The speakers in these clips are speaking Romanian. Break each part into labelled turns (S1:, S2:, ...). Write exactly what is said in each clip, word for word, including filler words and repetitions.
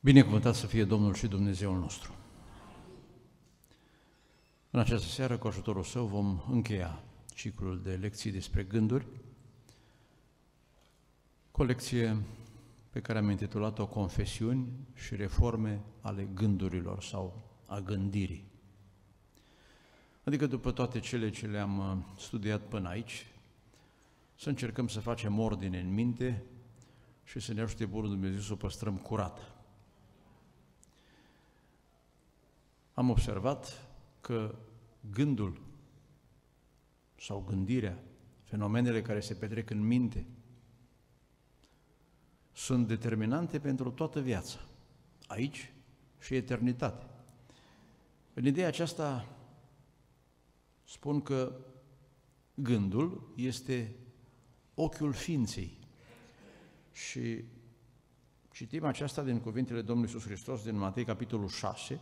S1: Binecuvântat să fie Domnul și Dumnezeul nostru! În această seară, cu ajutorul Său, vom încheia ciclul de lecții despre gânduri, cu o lecție pe care am intitulat-o Confesiuni și reforme ale gândurilor sau a gândirii. Adică după toate cele ce le-am studiat până aici, să încercăm să facem ordine în minte și să ne ajute Bunul Dumnezeu să o păstrăm curată. Am observat că gândul sau gândirea, fenomenele care se petrec în minte, sunt determinante pentru toată viața, aici și eternitate. În ideea aceasta spun că gândul este ochiul ființei și citim aceasta din cuvintele Domnului Iisus Hristos din Matei, capitolul șase,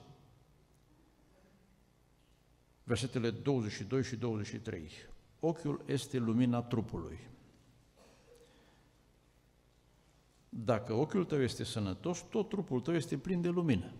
S1: versetele douăzeci și doi și douăzeci și trei. Ochiul este lumina trupului. Dacă ochiul tău este sănătos, tot trupul tău este plin de lumină.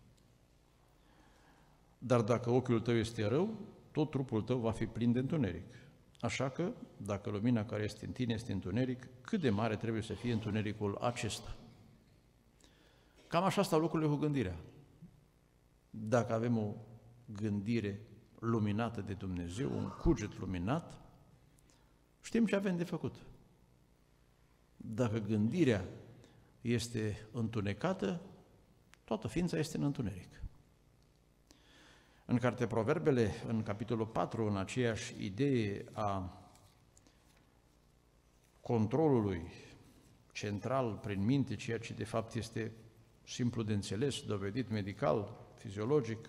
S1: Dar dacă ochiul tău este rău, tot trupul tău va fi plin de întuneric. Așa că, dacă lumina care este în tine este întuneric, cât de mare trebuie să fie întunericul acesta? Cam așa stau lucrurile cu gândirea. Dacă avem o gândire luminată de Dumnezeu, un cuget luminat, știm ce avem de făcut. Dacă gândirea este întunecată, toată ființa este în întuneric. În cartea Proverbele, în capitolul patru, în aceeași idee a controlului central prin minte, ceea ce de fapt este simplu de înțeles, dovedit medical, fiziologic,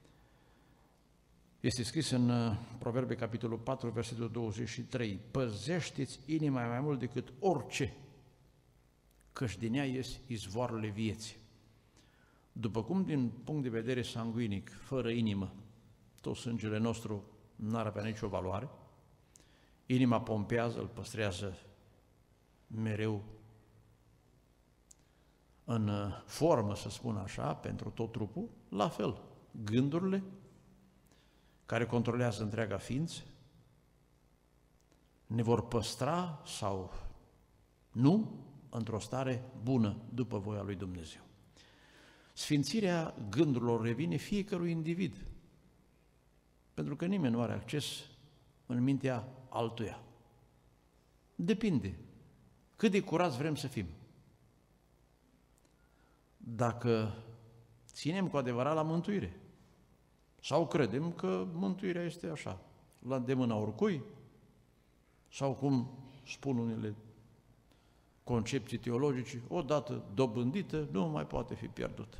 S1: este scris în Proverbe, capitolul patru, versetul douăzeci și trei, păzește-ți inima mai mult decât orice, căci din ea ies izvoarele vieții. După cum, din punct de vedere sanguinic, fără inimă, tot sângele nostru n-ar avea nicio valoare, inima pompează, îl păstrează mereu în formă, să spun așa, pentru tot trupul, la fel, gândurile care controlează întreaga ființă, ne vor păstra sau nu într-o stare bună după voia lui Dumnezeu. Sfințirea gândurilor revine fiecărui individ, pentru că nimeni nu are acces în mintea altuia. Depinde cât de curați vrem să fim. Dacă ținem cu adevărat la mântuire, sau credem că mântuirea este așa, la îndemâna oricui, sau cum spun unele concepții teologice, odată dobândită, nu mai poate fi pierdută.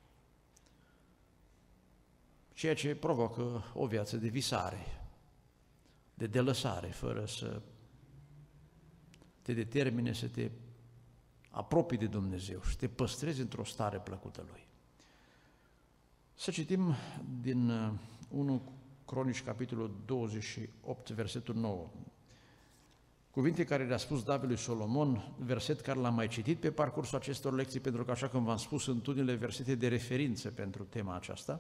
S1: Ceea ce provoacă o viață de visare, de delăsare, fără să te determine să te apropii de Dumnezeu și te păstrezi într-o stare plăcută Lui. Să citim din unu Cronici, capitolul douăzeci și opt, versetul nouă. Cuvinte care le-a spus David lui Solomon, verset care l-am mai citit pe parcursul acestor lecții, pentru că, așa cum v-am spus, sunt unele versete de referință pentru tema aceasta,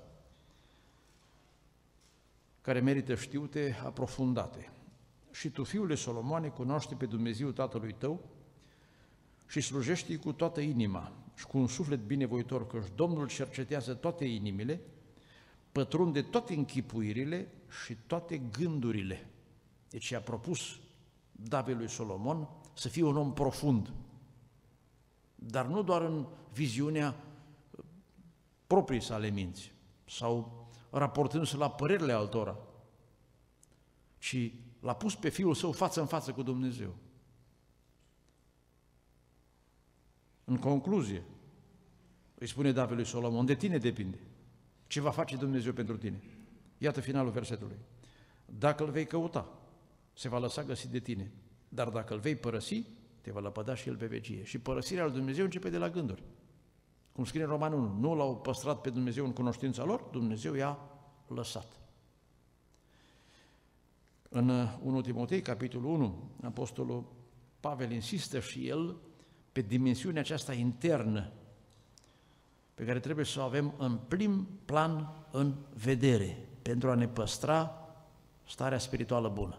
S1: care merită știute, aprofundate. Și tu, fiule Solomoane, cunoaște pe Dumnezeu Tatălui tău și slujește-i cu toată inima și cu un suflet binevoitor, căci Domnul cercetează toate inimile, pătrunde toate închipuirile și toate gândurile. Deci i-a propus David lui Solomon să fie un om profund, dar nu doar în viziunea proprii sale minți sau raportându-se la părerile altora, ci l-a pus pe fiul său față în față cu Dumnezeu. În concluzie, îi spune David lui Solomon, de tine depinde. Ce va face Dumnezeu pentru tine? Iată finalul versetului. Dacă îl vei căuta, se va lăsa găsit de tine, dar dacă îl vei părăsi, te va lăpăda și el pe vecie. Și părăsirea lui Dumnezeu începe de la gânduri. Cum scrie în Roman unu, nu l-au păstrat pe Dumnezeu în cunoștința lor, Dumnezeu i-a lăsat. În unu Timotei, capitolul unu, apostolul Pavel insistă și el pe dimensiunea aceasta internă pe care trebuie să o avem în prim plan în vedere, pentru a ne păstra starea spirituală bună.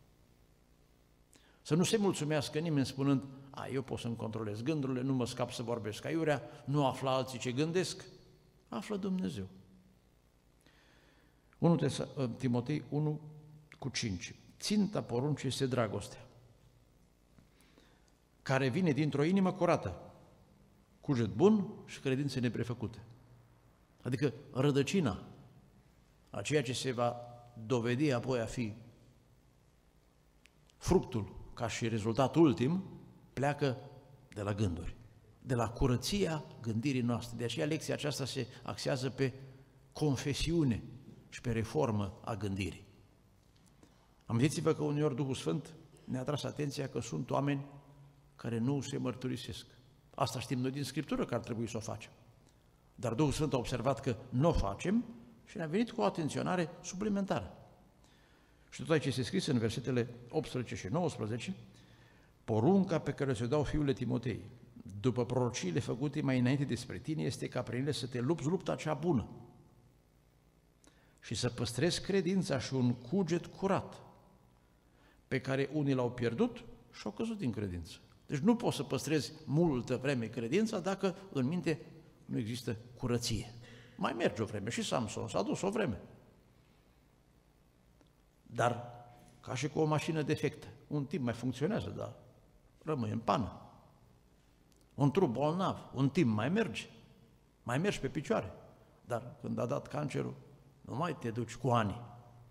S1: Să nu se mulțumească nimeni spunând, a, eu pot să-mi controlez gândurile, nu mă scap să vorbesc aiurea, nu află alții ce gândesc, află Dumnezeu. unu Timotei unu cu cinci. Ținta poruncii este dragostea, care vine dintr-o inimă curată, cuget bun și credințe neprefăcute. Adică rădăcina a ceea ce se va dovedi apoi a fi fructul ca și rezultat ultim, pleacă de la gânduri, de la curăția gândirii noastre. De aceea lecția aceasta se axează pe confesiune și pe reformă a gândirii. Amintiți-vă că uneori Duhul Sfânt ne-a tras atenția că sunt oameni care nu se mărturisesc. Asta știm noi din Scriptură că ar trebui să o facem. Dar Duhul Sfânt a observat că nu o facem și ne-a venit cu o atenționare suplimentară. Și tot aici este scris în versetele optsprezece și nouăsprezece, porunca pe care o să dau fiule Timotei, după prorociile făcute mai înainte despre tine, este ca prin ele să te lupți lupta cea bună și să păstrezi credința și un cuget curat, pe care unii l-au pierdut și au căzut din credință. Deci nu poți să păstrezi multă vreme credința dacă în minte nu există curăție. Mai merge o vreme, și Samson s-a dus o vreme. Dar ca și cu o mașină defectă, un timp mai funcționează, dar rămâne în pană. Un trup bolnav, un timp mai merge, mai mergi pe picioare, dar când a dat cancerul, nu mai te duci cu ani.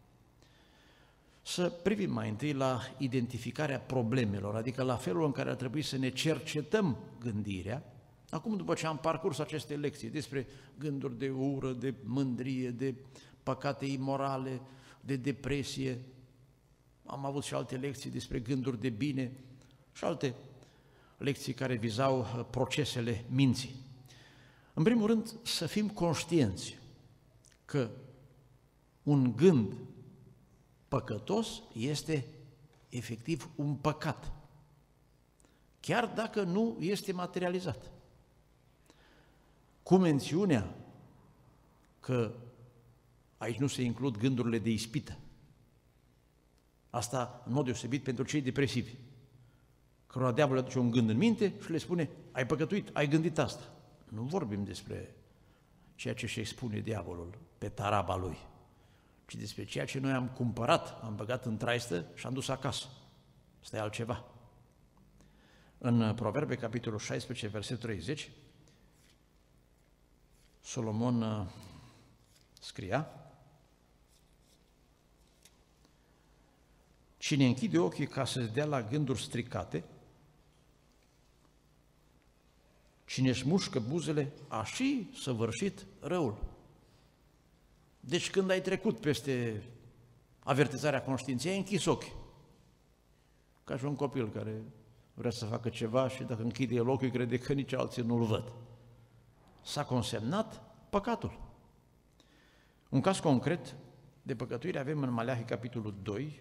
S1: Să privim mai întâi la identificarea problemelor, adică la felul în care ar trebui să ne cercetăm gândirea. Acum, după ce am parcurs aceste lecții despre gânduri de ură, de mândrie, de păcate imorale, de depresie, am avut și alte lecții despre gânduri de bine și alte lecții care vizau procesele minții. În primul rând, să fim conștienți că un gând păcătos este efectiv un păcat, chiar dacă nu este materializat. Cu mențiunea că aici nu se includ gândurile de ispită. Asta în mod deosebit pentru cei depresivi, cărora diavolul aduce un gând în minte și le spune, ai păcătuit, ai gândit asta. Nu vorbim despre ceea ce își expune diavolul pe taraba lui, ci despre ceea ce noi am cumpărat, am băgat în traistă și am dus acasă. Asta e altceva. În Proverbe, capitolul șaisprezece, versetul treizeci, Solomon scria, cine închide ochii ca să-ți dea la gânduri stricate, cine își mușcă buzele, a și săvârșit răul. Deci când ai trecut peste avertizarea conștiinței, ai închis ochii. Ca și un copil care vrea să facă ceva și dacă închide el ochii, crede că nici alții nu-l văd. S-a consemnat păcatul. Un caz concret de păcătuire avem în Maleahi, capitolul doi,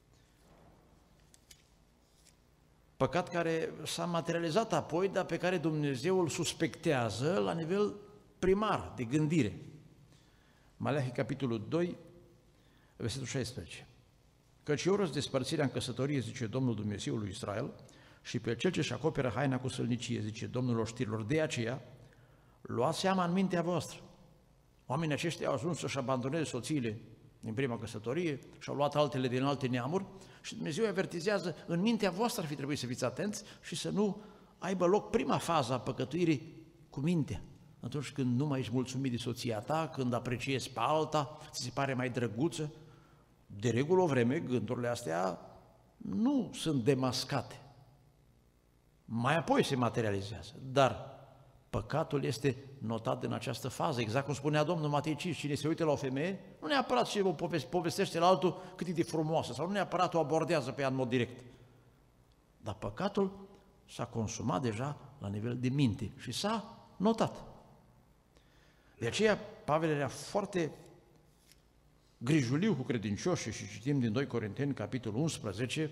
S1: păcat care s-a materializat apoi, dar pe care Dumnezeu îl suspectează la nivel primar, de gândire. Maleahi, capitolul doi, versetul șaisprezece. Căci eu răs despărțirea în căsătorie, zice Domnul Dumnezeul lui Israel, și pe cel ce-și acoperă haina cu sălnicie, zice Domnul oștirilor. De aceea, luați seama în mintea voastră. Oamenii aceștia au ajuns să-și abandoneze soțiile din prima căsătorie și au luat altele din alte neamuri și Dumnezeu îi avertizează, în mintea voastră ar fi trebuit să fiți atenți și să nu aibă loc prima fază a păcătuirii cu mintea. Atunci când nu mai ești mulțumit de soția ta, când apreciezi pe alta, ți se pare mai drăguță, de regulă o vreme gândurile astea nu sunt demascate. Mai apoi se materializează, dar păcatul este notat în această fază, exact cum spunea Domnul Matei cinci, cine se uită la o femeie, nu neapărat ce o povestește la altul cât e de frumoasă, sau nu neapărat o abordează pe ea în mod direct. Dar păcatul s-a consumat deja la nivel de minte și s-a notat. De aceea Pavel era foarte grijuliu cu credincioșii și citim din doi Corinteni, capitolul unsprezece,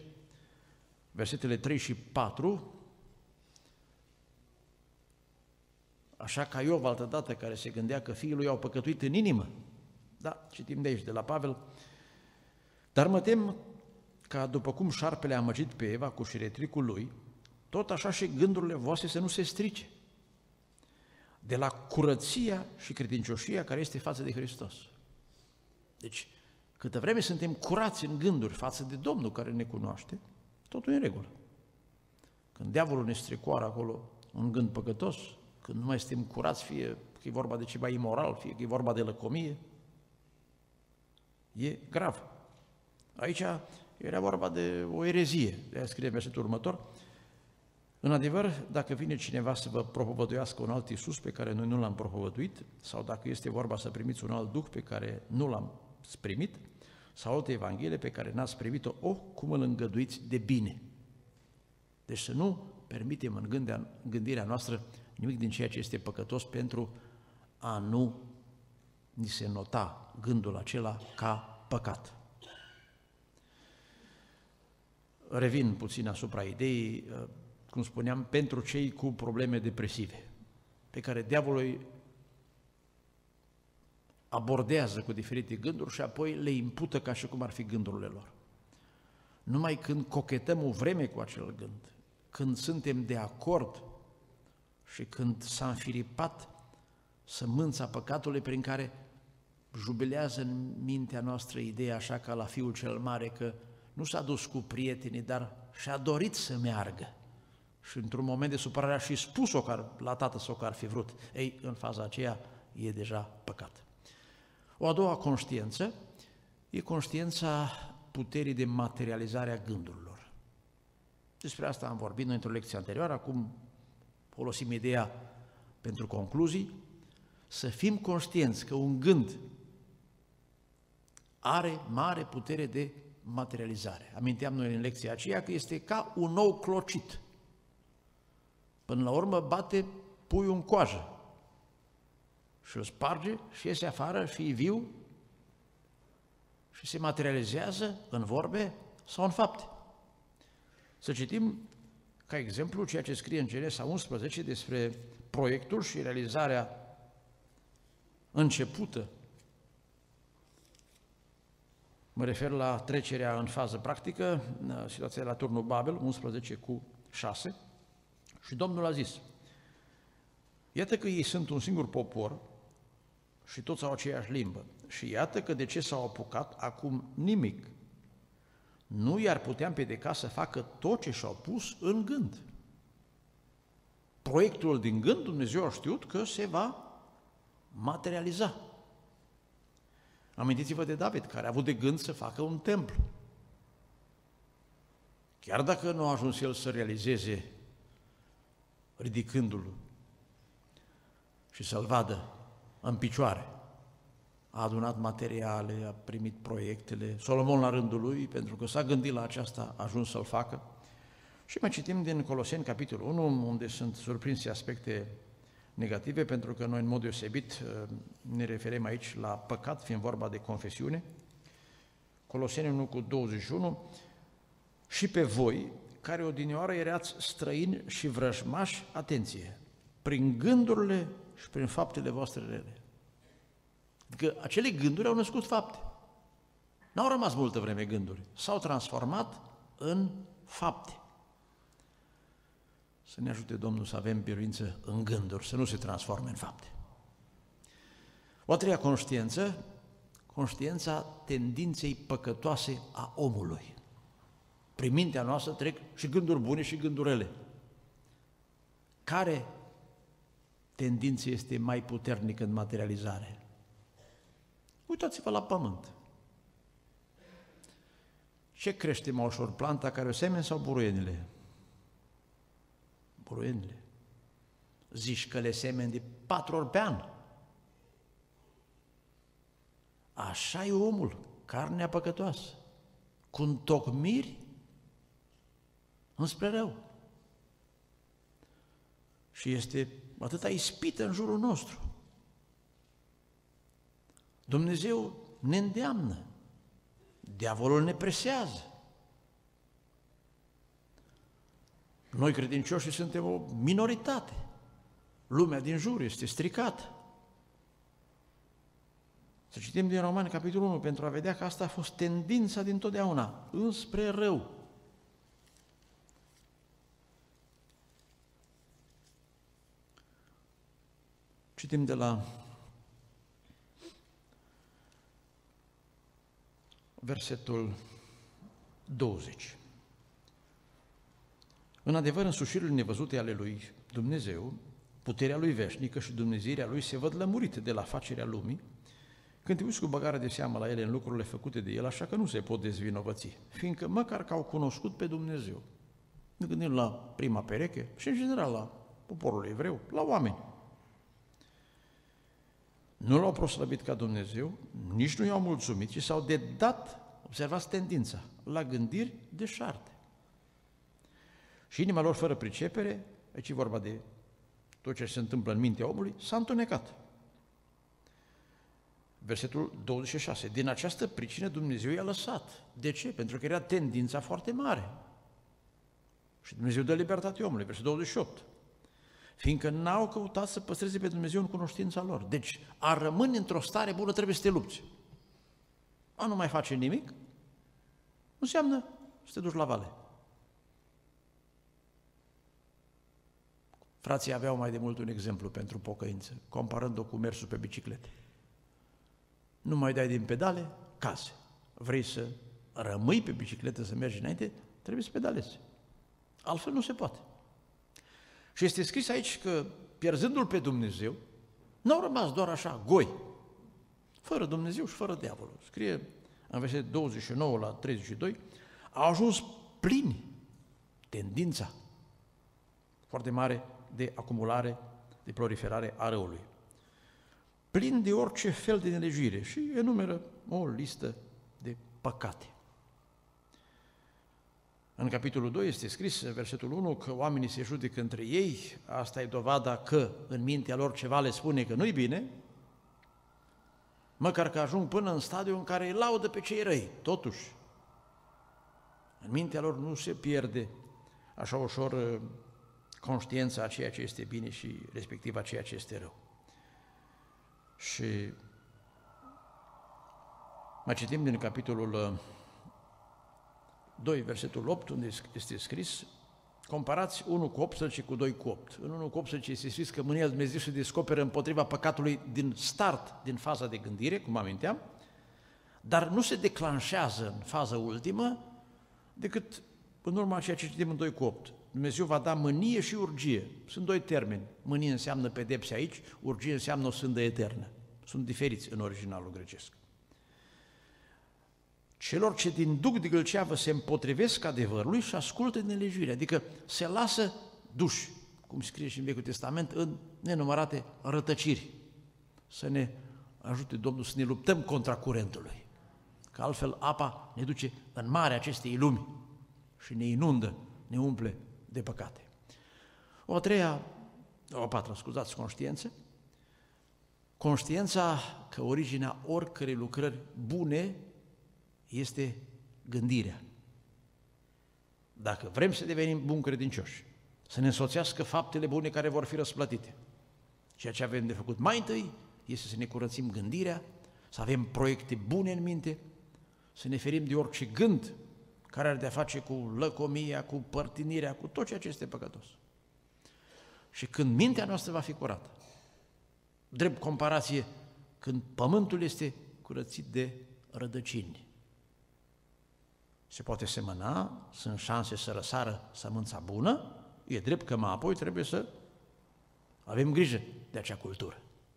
S1: versetele trei și patru, așa ca Iov altădată, care se gândea că fiii lui au păcătuit în inimă. Da, citim de aici, de la Pavel. Dar mă tem ca după cum șarpele a amăgit pe Eva cu șiretricul lui, tot așa și gândurile voastre să nu se strice de la curăția și credincioșia care este față de Hristos. Deci, câtă vreme suntem curați în gânduri față de Domnul care ne cunoaște, totul e în regulă. Când diavolul ne strecoară acolo un gând păcătos, când nu mai suntem curați, fie că e vorba de ceva imoral, fie că e vorba de lăcomie, e grav. Aici era vorba de o erezie, de-aia scrie versetul următor. În adevăr, dacă vine cineva să vă propovăduiască un alt Iisus pe care noi nu l-am propovăduit, sau dacă este vorba să primiți un alt Duh pe care nu l-am primit, sau alte evanghelie pe care n-ați primit-o, oh, cum îl îngăduiți de bine. Deci să nu permitem în gândea, gândirea noastră nimic din ceea ce este păcătos pentru a nu ni se nota gândul acela ca păcat. Revin puțin asupra ideii, cum spuneam, pentru cei cu probleme depresive, pe care diavolul abordează cu diferite gânduri și apoi le impută ca și cum ar fi gândurile lor. Numai când cochetăm o vreme cu acel gând, când suntem de acord și când s-a înfiripat sămânța păcatului prin care jubilează în mintea noastră ideea așa ca la fiul cel mare că nu s-a dus cu prietenii, dar și-a dorit să meargă. Și într-un moment de supărare a și spus-o la tată sau că ar fi vrut. Ei, în faza aceea e deja păcat. O a doua conștiință e conștiința puterii de materializare a gândurilor. Despre asta am vorbit noi într-o lecție anterioară, acum folosim ideea pentru concluzii, să fim conștienți că un gând are mare putere de materializare. Aminteam noi în lecția aceea că este ca un ou clocit. Până la urmă bate puiul în coajă și îl sparge și iese afară și e viu și se materializează în vorbe sau în fapte. Să citim ca exemplu ceea ce scrie în Genesa unsprezece despre proiectul și realizarea începută. Mă refer la trecerea în fază practică, situația la turnul Babel, unsprezece cu șase, și Domnul a zis, iată că ei sunt un singur popor și toți au aceeași limbă și iată că de ce s-au apucat acum nimic nu i-ar putea împiedica să facă tot ce și-au pus în gând. Proiectul din gând, Dumnezeu a știut că se va materializa. Amintiți-vă de David, care a avut de gând să facă un templu. Chiar dacă nu a ajuns el să realizeze ridicându-l și să-l vadă în picioare, a adunat materiale, a primit proiectele, Solomon la rândul lui, pentru că s-a gândit la aceasta, a ajuns să-l facă. Și mai citim din Coloseni, capitolul unu, unde sunt surprinse aspecte negative, pentru că noi în mod deosebit ne referim aici la păcat, fiind vorba de confesiune. Coloseni unu cu douăzeci și unu, și pe voi, care odinioară erați străini și vrăjmași, atenție, prin gândurile și prin faptele voastre rele. Adică acele gânduri au născut fapte. N-au rămas multă vreme gânduri, s-au transformat în fapte. Să ne ajute Domnul să avem biruință în gânduri, să nu se transforme în fapte. O a treia conștiință, conștiința tendinței păcătoase a omului. Prin mintea noastră trec și gânduri bune și gânduri rele. Care tendință este mai puternică în materializare? Uitați-vă la pământ. Ce crește mai ușor, planta care o semeni sau buruienile? Buruienile. Zici că le semeni de patru ori pe an. Așa e omul, carnea păcătoasă, cu întocmiri înspre rău. Și este atâta ispită în jurul nostru. Dumnezeu ne îndeamnă, diavolul ne presează. Noi credincioși suntem o minoritate. lumea din jur este stricată. Să citim din Romani, capitolul unu, pentru a vedea că asta a fost tendința din totdeauna, înspre rău. Citim de la versetul douăzeci. În adevăr, însușirile nevăzute ale lui Dumnezeu, puterea lui veșnică și dumnezeirea lui se văd lămurite de la facerea lumii, când te uiți cu băgare de seamă la ele în lucrurile făcute de el, așa că nu se pot dezvinovăți, fiindcă măcar că au cunoscut pe Dumnezeu. Ne gândim la prima pereche și în general la poporul evreu, la oameni. Nu l-au proslăvit ca Dumnezeu, nici nu i-au mulțumit, ci s-au dedat, observați tendința, la gândiri deșarte. Și inima lor fără pricepere, aici e vorba de tot ce se întâmplă în mintea omului, s-a întunecat. Versetul douăzeci și șase. Din această pricină Dumnezeu i-a lăsat. De ce? Pentru că era tendința foarte mare. Și Dumnezeu dă libertate omului. Versetul douăzeci și opt. Fiindcă n-au căutat să păstreze pe Dumnezeu în cunoștința lor. Deci, a rămâne într-o stare bună trebuie să te lupți. A nu mai face nimic, înseamnă să te duci la vale. Frații aveau mai de mult un exemplu pentru pocăință, comparând-o cu mersul pe bicicletă. Nu mai dai din pedale, caze. Vrei să rămâi pe bicicletă, să mergi înainte, trebuie să pedalezi. Altfel nu se poate. Și este scris aici că, pierzându-L pe Dumnezeu, n-au rămas doar așa, goi, fără Dumnezeu și fără diavolul. Scrie în versetul douăzeci și nouă la treizeci și doi, au ajuns plini, tendința foarte mare de acumulare, de proliferare a răului. Plin de orice fel de nelegiuire și enumeră o listă de păcate. În capitolul doi este scris, versetul unu, că oamenii se judecă între ei, asta e dovada că în mintea lor ceva le spune că nu-i bine, măcar că ajung până în stadiul în care îi laudă pe cei răi. Totuși, în mintea lor nu se pierde așa ușor conștiința a ceea ce este bine și respectiv a ceea ce este rău. Și mai citim din capitolul doi, versetul opt, unde este scris, comparați unu cu optsprezece cu doi cu opt. În unu cu optsprezece este scris că mânia lui Dumnezeu se descoperă împotriva păcatului din start, din faza de gândire, cum aminteam, dar nu se declanșează în faza ultimă decât în urma ceea ce citim în doi cu opt. Dumnezeu va da mânie și urgie. Sunt doi termeni. Mânie înseamnă pedepse aici, urgie înseamnă o sândă eternă. Sunt diferiți în originalul grecesc. Celor ce din duc de gâlceavă se împotrivesc adevărului și ascultă nelegiuirea, adică se lasă duși, cum scrie și în Vechiul Testament, în nenumărate rătăciri. Să ne ajute Domnul să ne luptăm contra curentului, că altfel apa ne duce în marea acestei lumi și ne inundă, ne umple de păcate. O a treia, o a patra, scuzați, conștiință. Conștiința că originea oricărei lucrări bune este gândirea. Dacă vrem să devenim buni credincioși, să ne însoțească faptele bune care vor fi răsplătite, ceea ce avem de făcut mai întâi este să ne curățim gândirea, să avem proiecte bune în minte, să ne ferim de orice gând care are de-a face cu lăcomia, cu părtinirea, cu tot ceea ce este păcătos. Și când mintea noastră va fi curată, drept comparație, când pământul este curățit de rădăcini, se poate semăna, sunt șanse să răsară sămânța bună, e drept că mai apoi trebuie să avem grijă de acea cultură.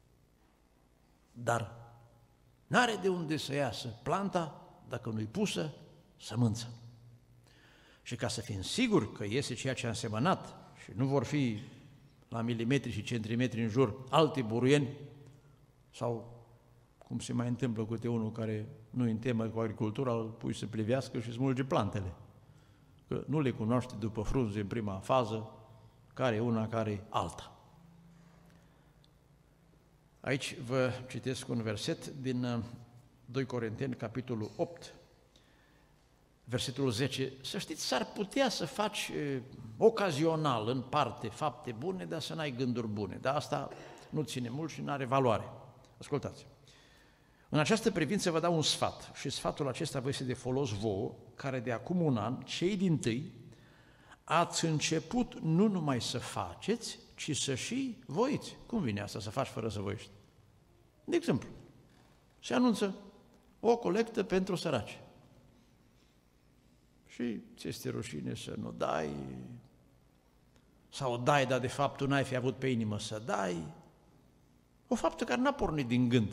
S1: Dar n-are de unde să iasă planta dacă nu-i pusă sămânța. Și ca să fim siguri că iese ceea ce am semănat și nu vor fi la milimetri și centimetri în jur alte buruieni sau cum se mai întâmplă cu câte unul care nu-i în temă cu agricultura, îl pui să plivească și smulge plantele. Că nu le cunoaște după frunze în prima fază, care e una, care e alta. Aici vă citesc un verset din doi Corinteni, capitolul opt, versetul zece, să știți, s-ar putea să faci e, ocazional, în parte, fapte bune, dar să n-ai gânduri bune. Dar asta nu ține mult și nu are valoare. Ascultați! În această privință vă dau un sfat și sfatul acesta vă este de folos vouă, care de acum un an, cei dintâi, ați început nu numai să faceți, ci să și voiți. Cum vine asta, să faci fără să voiești? De exemplu, se anunță o colectă pentru săraci. Și ți este rușine să nu dai, sau dai, dar de fapt tu n-ai fi avut pe inimă să dai. O faptă care n-a pornit din gând.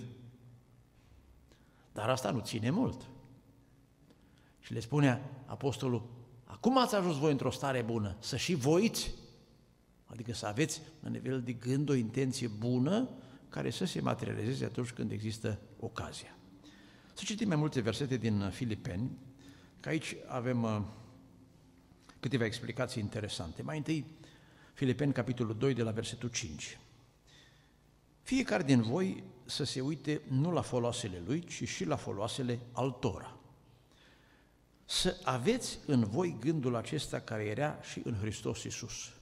S1: Dar asta nu ține mult. Și le spunea apostolul, acum ați ajuns voi într-o stare bună, să și voiți, adică să aveți la nivel de gând o intenție bună care să se materializeze atunci când există ocazia. Să citim mai multe versete din Filipeni, că aici avem uh, câteva explicații interesante. Mai întâi, Filipeni, capitolul doi, de la versetul cinci. Fiecare din voi să se uite nu la foloasele lui, ci și la foloasele altora. Să aveți în voi gândul acesta care era și în Hristos Iisus.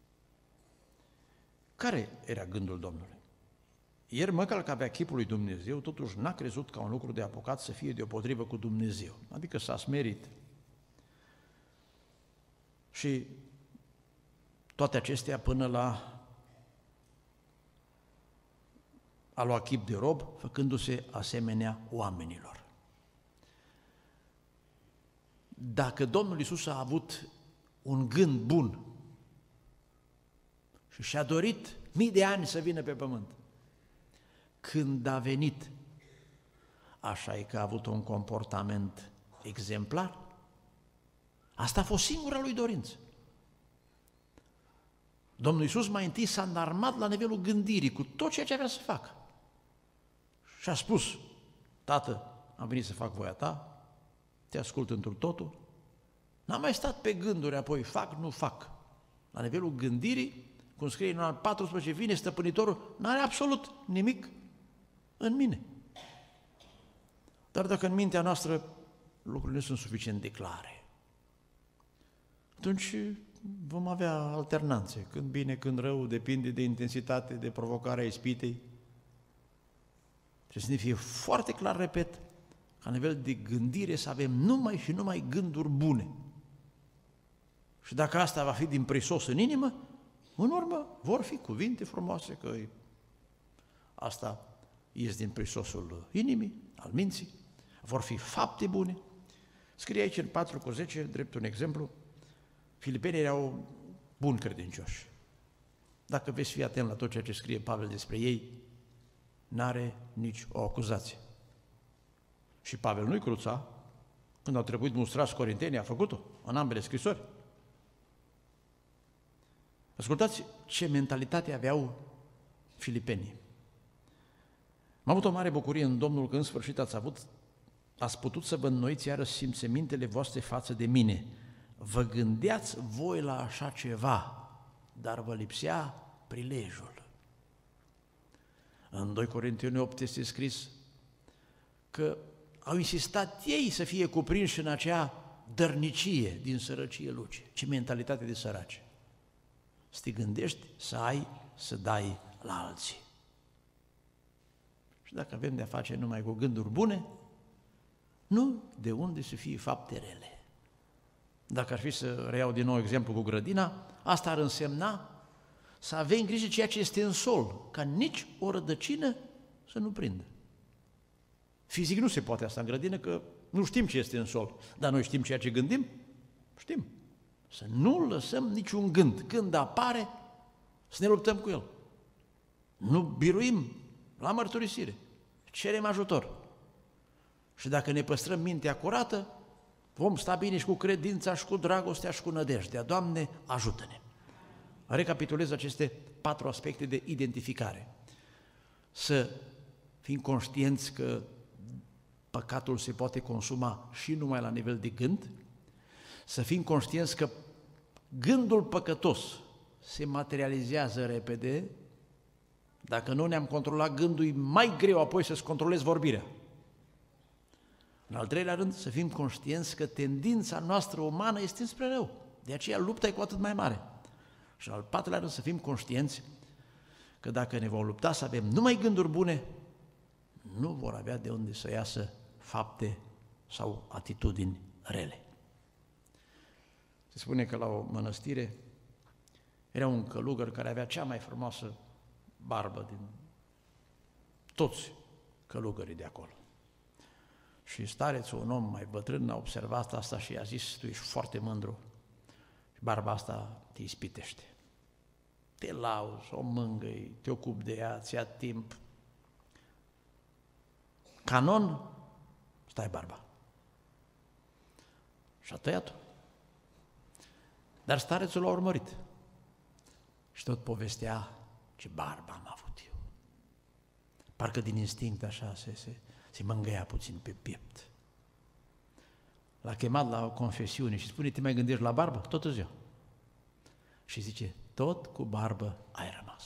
S1: Care era gândul Domnului? El, măcar că avea chipul lui Dumnezeu, totuși n-a crezut ca un lucru de apucat să fie deopotrivă cu Dumnezeu, adică s-a smerit. Și toate acestea până la a lua chip de rob, făcându-se asemenea oamenilor. Dacă Domnul Iisus a avut un gând bun și și-a dorit mii de ani să vină pe pământ, când a venit, așa e că a avut un comportament exemplar. Asta a fost singura lui dorință. Domnul Iisus mai întâi s-a înarmat la nivelul gândirii cu tot ceea ce avea să facă. Și a spus, Tată, am venit să fac voia ta, te ascult întru totul. N-am mai stat pe gânduri, apoi fac, nu fac. La nivelul gândirii, cum scrie în al paisprezece, vine stăpânitorul, n-are absolut nimic în mine. Dar dacă în mintea noastră lucrurile nu sunt suficient de clare, atunci vom avea alternanțe, când bine, când rău, depinde de intensitate, de provocarea ispitei. Trebuie să ne fie foarte clar, repet, ca nivel de gândire să avem numai și numai gânduri bune. Și dacă asta va fi din prisos în inimă, în urmă vor fi cuvinte frumoase, că asta ies din prisosul inimii, al minții, vor fi fapte bune. Scrie aici în patru cu zece, drept un exemplu, filipenii erau buni credincioși. Dacă veți fi atent la tot ceea ce scrie Pavel despre ei, n-are nici o acuzație. Și Pavel nu-i cruța, când au trebuit mustrați corintenii, a făcut-o, în ambele scrisori. Ascultați ce mentalitate aveau filipenii. M-am avut o mare bucurie în Domnul că în sfârșit ați avut, ați putut să vă înnoiți iarăși simțămintele voastre față de mine. Vă gândeați voi la așa ceva, dar vă lipsea prilejul. În doi Corinteni opt este scris că au insistat ei să fie cuprinși în acea dărnicie din sărăcie luce. Ce mentalitate de săraci! Să te gândești să ai, să dai la alții. Și dacă avem de-a face numai cu gânduri bune, nu de unde să fie fapte rele. Dacă ar fi să reiau din nou exemplu cu grădina, asta ar însemna să avem grijă ceea ce este în sol, ca nici o rădăcină să nu prindă. Fizic nu se poate asta în grădină, că nu știm ce este în sol, dar noi știm ceea ce gândim? Știm. Să nu lăsăm niciun gând. Când apare, să ne luptăm cu el. Nu biruim la mărturisire. Cerem ajutor. Și dacă ne păstrăm mintea curată, vom sta bine și cu credința, și cu dragostea, și cu nădejdea. Doamne, ajută-ne! Recapitulez aceste patru aspecte de identificare. Să fim conștienți că păcatul se poate consuma și numai la nivel de gând, să fim conștienți că gândul păcătos se materializează repede. Dacă nu ne-am controlat gândul, e mai greu apoi să-ți controlezi vorbirea. În al treilea rând, să fim conștienți că tendința noastră umană este spre rău. De aceea lupta e cu atât mai mare. Și în al patrulea rând, să fim conștienți că dacă ne vom lupta să avem numai gânduri bune, nu vor avea de unde să iasă fapte sau atitudini rele. Se spune că la o mănăstire era un călugăr care avea cea mai frumoasă barbă din toți călugării de acolo. Și starețul, un om mai bătrân, a observat asta și i-a zis: tu ești foarte mândru și barba asta te ispitește. Te lauzi, o mângâi, te ocupi de ea, ți-ia timp. Canon, stai barba. Și a tăiat-o. Dar starețul l-a urmărit și tot povestea: ce barbă am avut eu. Parcă din instinct așa se, se, se mângâia puțin pe piept. L-a chemat la o confesiune și spune: te mai gândești la barbă? Tot ziua. Și zice: tot cu barbă ai rămas.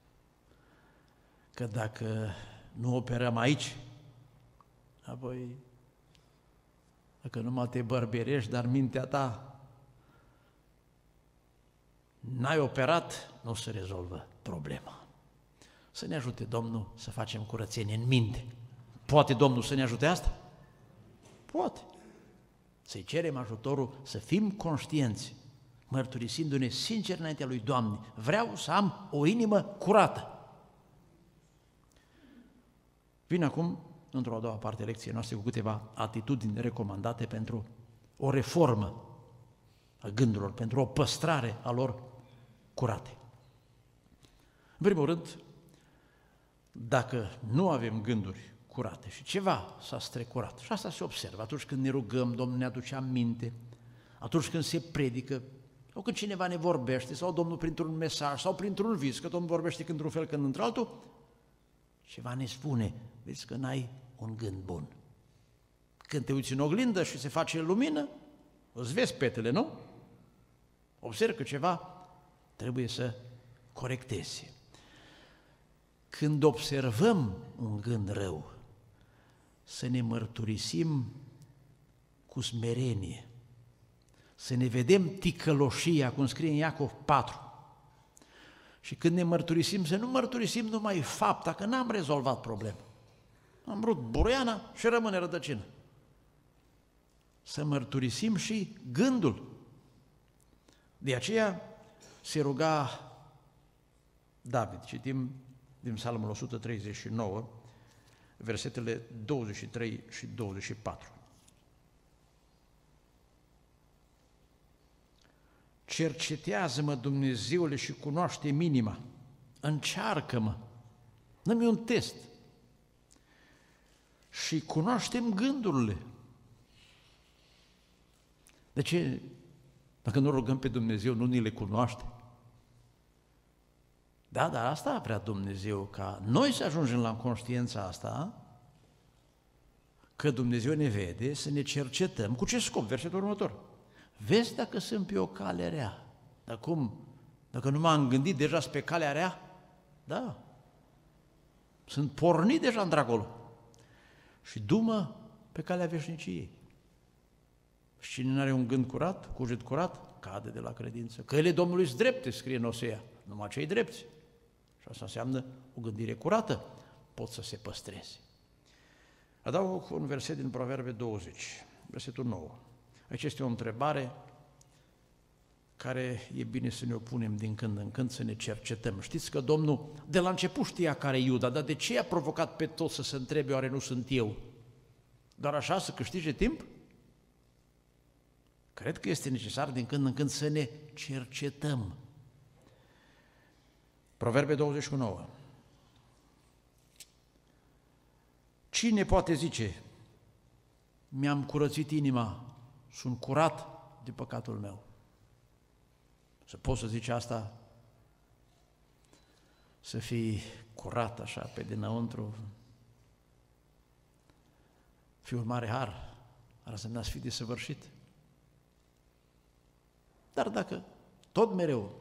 S1: Că dacă nu operăm aici, apoi, dacă numai te bărberești, dar mintea ta n-ai operat, nu se rezolvă problema. Să ne ajute Domnul să facem curățenie în minte. Poate Domnul să ne ajute asta? Poate. Să-i cerem ajutorul, să fim conștienți, mărturisindu-ne sincer înaintea lui: Doamne, vreau să am o inimă curată. Vin acum, într-o a doua parte a lecției noastre, cu câteva atitudini recomandate pentru o reformă a gândurilor, pentru o păstrare a lor curate. În primul rând, dacă nu avem gânduri curate și ceva s-a strecurat, și asta se observă atunci când ne rugăm, Domnul ne aduce aminte, atunci când se predică, sau când cineva ne vorbește, sau Domnul printr-un mesaj, sau printr-un vis, că Domnul vorbește când într-un fel, când într-altul, ceva ne spune: vezi că n-ai un gând bun. Când te uiți în oglindă și se face lumină, îți vezi petele, nu? Observ că ceva trebuie să corectezi. Când observăm un gând rău, să ne mărturisim cu smerenie, să ne vedem ticăloșia, cum scrie în Iacov patru. Și când ne mărturisim, să nu mărturisim numai fapta, că n-am rezolvat problema. Am rupt buruiana și rămâne rădăcină. Să mărturisim și gândul. De aceea se ruga David, citim din Psalmul o sută treizeci și nouă, versetele douăzeci și trei și douăzeci și patru. Cercetează-mă, Dumnezeule, și cunoaște-mi inima, încearcă-mă, dă-mi un test și cunoaște-mi gândurile. De ce, dacă nu rugăm pe Dumnezeu, nu ni le cunoaște? Da, dar asta vrea Dumnezeu, ca noi să ajungem la conștiința asta, că Dumnezeu ne vede, să ne cercetăm. Cu ce scop? Versetul următor. Vezi dacă sunt pe o cale rea. Dar cum? Dacă nu m-am gândit deja pe calea rea? Da. Sunt pornit deja într-acolo. Și du-mă pe calea veșniciei. Și cine nu are un gând curat, cuget curat, cade de la credință. Căile Domnului sunt drepte, scrie în Osea, numai cei drepți. Și asta înseamnă o gândire curată, pot să se păstreze. Adaug un verset din Proverbe douăzeci, versetul nouă. Aici este o întrebare care e bine să ne o punem din când în când, să ne cercetăm. Știți că Domnul de la început știa care e Iuda, dar de ce i-a provocat pe toți să se întrebe: oare nu sunt eu? Doar așa să câștige timp? Cred că este necesar din când în când să ne cercetăm. Proverbe douăzeci și nouă. Cine poate zice: mi-am curățit inima, sunt curat de păcatul meu? Să poți să zici asta, să fii curat așa pe dinăuntru, fi un mare har, ar însemna să fii desăvârșit. Dar dacă tot mereu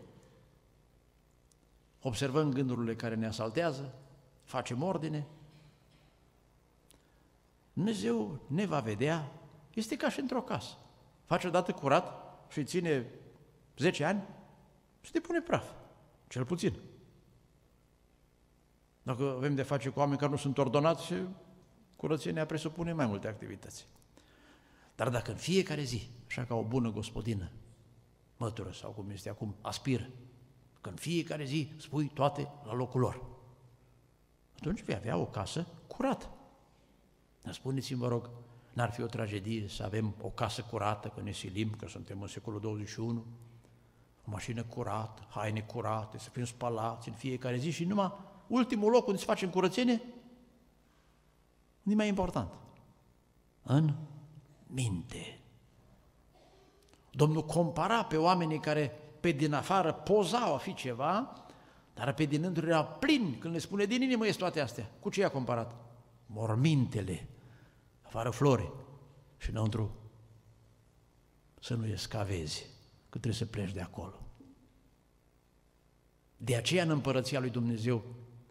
S1: observăm gândurile care ne asaltează, facem ordine, Dumnezeu ne va vedea, este ca și într-o casă. Face odată curat și ține zece ani și te pune praf, cel puțin. Dacă avem de face cu oameni care nu sunt ordonați, curățenia presupune mai multe activități. Dar dacă în fiecare zi, așa ca o bună gospodină, mătură sau cum este acum, aspiră, că în fiecare zi spui toate la locul lor, atunci vei avea o casă curată. Dar spuneți-mi, vă rog, n-ar fi o tragedie să avem o casă curată, că ne silim, că suntem în secolul douăzeci și unu, o mașină curată, haine curate, să fim spălați în fiecare zi și numai ultimul loc unde se face în curățenie, nu e mai important, în minte. Domnul compara pe oamenii care pe din afară pozau a fi ceva, dar pe dinăuntru era plin, când le spune din inimă este toate astea. Cu ce i-a comparat? Mormintele, afară flori și înăuntru să nu escavezi, că trebuie să pleci de acolo. De aceea în împărăția lui Dumnezeu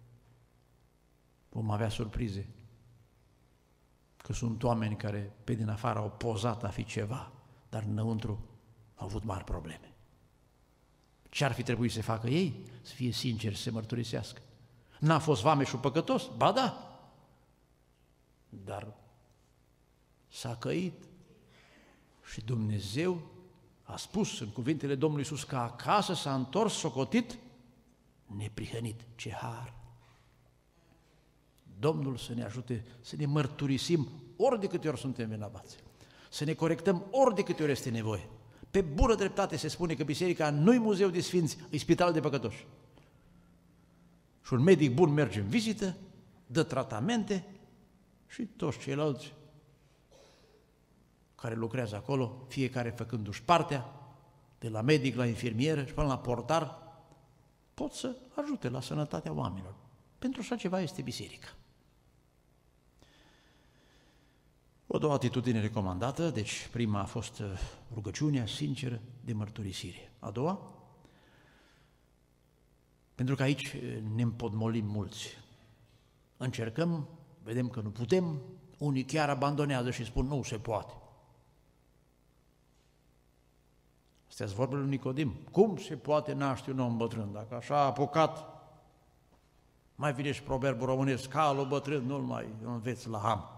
S1: vom avea surprize, că sunt oameni care pe din afară au pozat a fi ceva, dar înăuntru au avut mari probleme. Ce ar fi trebuit să facă ei? Să fie sinceri, să se mărturisească. N-a fost vameșul păcătos? Ba da! Dar s-a căit și Dumnezeu a spus în cuvintele Domnului Iisus că acasă s-a întors socotit neprihănit. Ce har! Domnul să ne ajute să ne mărturisim ori de câte ori suntem vinovați, să ne corectăm ori de câte ori este nevoie. Pe bună dreptate se spune că biserica nu-i muzeu de sfinți, e spital de păcătoși. Și un medic bun merge în vizită, dă tratamente și toți ceilalți care lucrează acolo, fiecare făcându-și partea, de la medic la infirmieră și până la portar, pot să ajute la sănătatea oamenilor. Pentru așa ceva este biserica. O a doua atitudine recomandată, deci prima a fost rugăciunea sinceră de mărturisire. A doua, pentru că aici ne împotmolim mulți. Încercăm, vedem că nu putem, unii chiar abandonează și spun nu se poate. Astea-s vorbele lui Nicodim. Cum se poate naște un om bătrân? Dacă așa a apucat, mai vine și proverbul românesc, calul bătrân nu-l mai înveți la ham.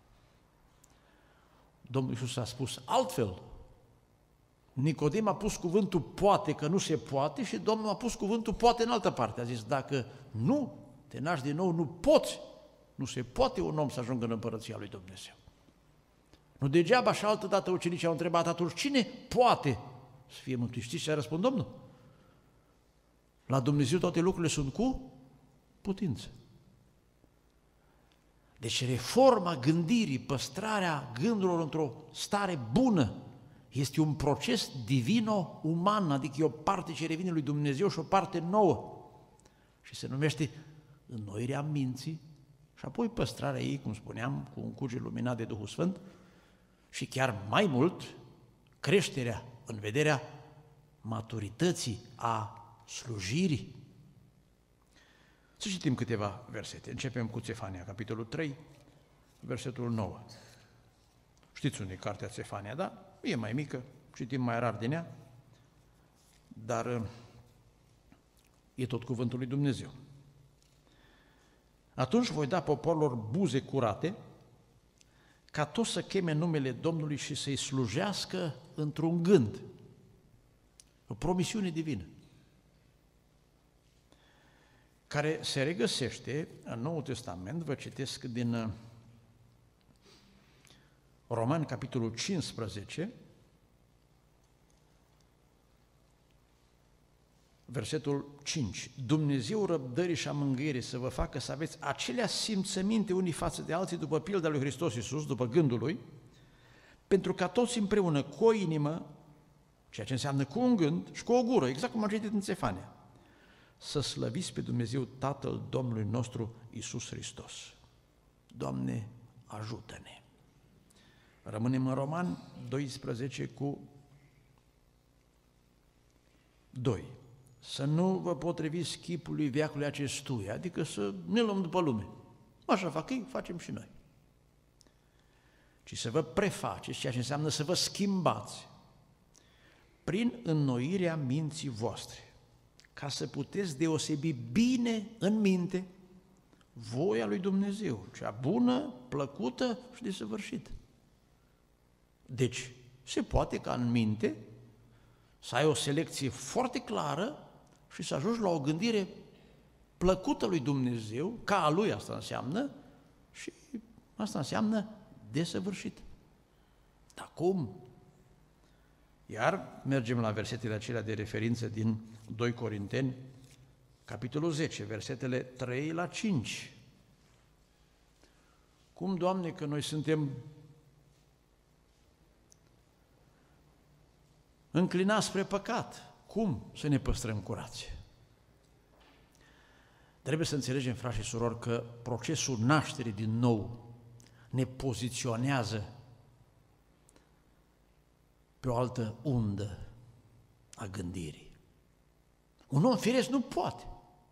S1: Domnul Iisus a spus altfel. Nicodim a pus cuvântul poate că nu se poate și Domnul a pus cuvântul poate în altă parte. A zis, dacă nu te naști din nou, nu poți, nu se poate un om să ajungă în împărăția lui Dumnezeu. Nu degeaba și altă dată ucenicii au întrebat atunci, cine poate să fie mântuit? Știți ce a răspuns Domnul? La Dumnezeu toate lucrurile sunt cu putință. Deci reforma gândirii, păstrarea gândurilor într-o stare bună, este un proces divino-uman, adică e o parte ce revine lui Dumnezeu și o parte nouă. Și se numește înnoirea minții și apoi păstrarea ei, cum spuneam, cu un cuget luminat de Duhul Sfânt și chiar mai mult, creșterea în vederea maturității a slujirii. Să citim câteva versete. Începem cu Țefania, capitolul trei, versetul nouă. Știți unde e cartea Țefania, da? E mai mică, citim mai rar din ea, dar e tot cuvântul lui Dumnezeu. Atunci voi da poporilor buze curate, ca toți să cheme numele Domnului și să-i slujească într-un gând. O promisiune divină, care se regăsește în Noul Testament, vă citesc din Romani, capitolul cincisprezece, versetul cinci. Dumnezeu răbdării și a mângâierii să vă facă să aveți acelea simțăminte unii față de alții după pilda lui Hristos Iisus, după gândul Lui, pentru ca toți împreună, cu o inimă, ceea ce înseamnă cu un gând și cu o gură, exact cum am citit în Țefania, să slăviți pe Dumnezeu Tatăl Domnului nostru Iisus Hristos. Doamne, ajută-ne! Rămânem în Romani doisprezece cu doi. Să nu vă potriviți chipului veacului acestuia, adică să ne luăm după lume. Așa fac ei, facem și noi. ci să vă prefaceți, ceea ce înseamnă să vă schimbați, prin înnoirea minții voastre, ca să puteți deosebi bine în minte voia lui Dumnezeu, cea bună, plăcută și desăvârșită. Deci, se poate ca în minte să ai o selecție foarte clară și să ajungi la o gândire plăcută lui Dumnezeu, ca a Lui asta înseamnă, și asta înseamnă desăvârșit. Dar cum? Iar mergem la versetele acelea de referință din doi Corinteni, capitolul zece, versetele trei la cinci. Cum, Doamne, că noi suntem înclinați spre păcat, cum să ne păstrăm curați? Trebuie să înțelegem, frați și surori, că procesul nașterii din nou ne poziționează pe o altă undă a gândirii. Un om firesc nu poate.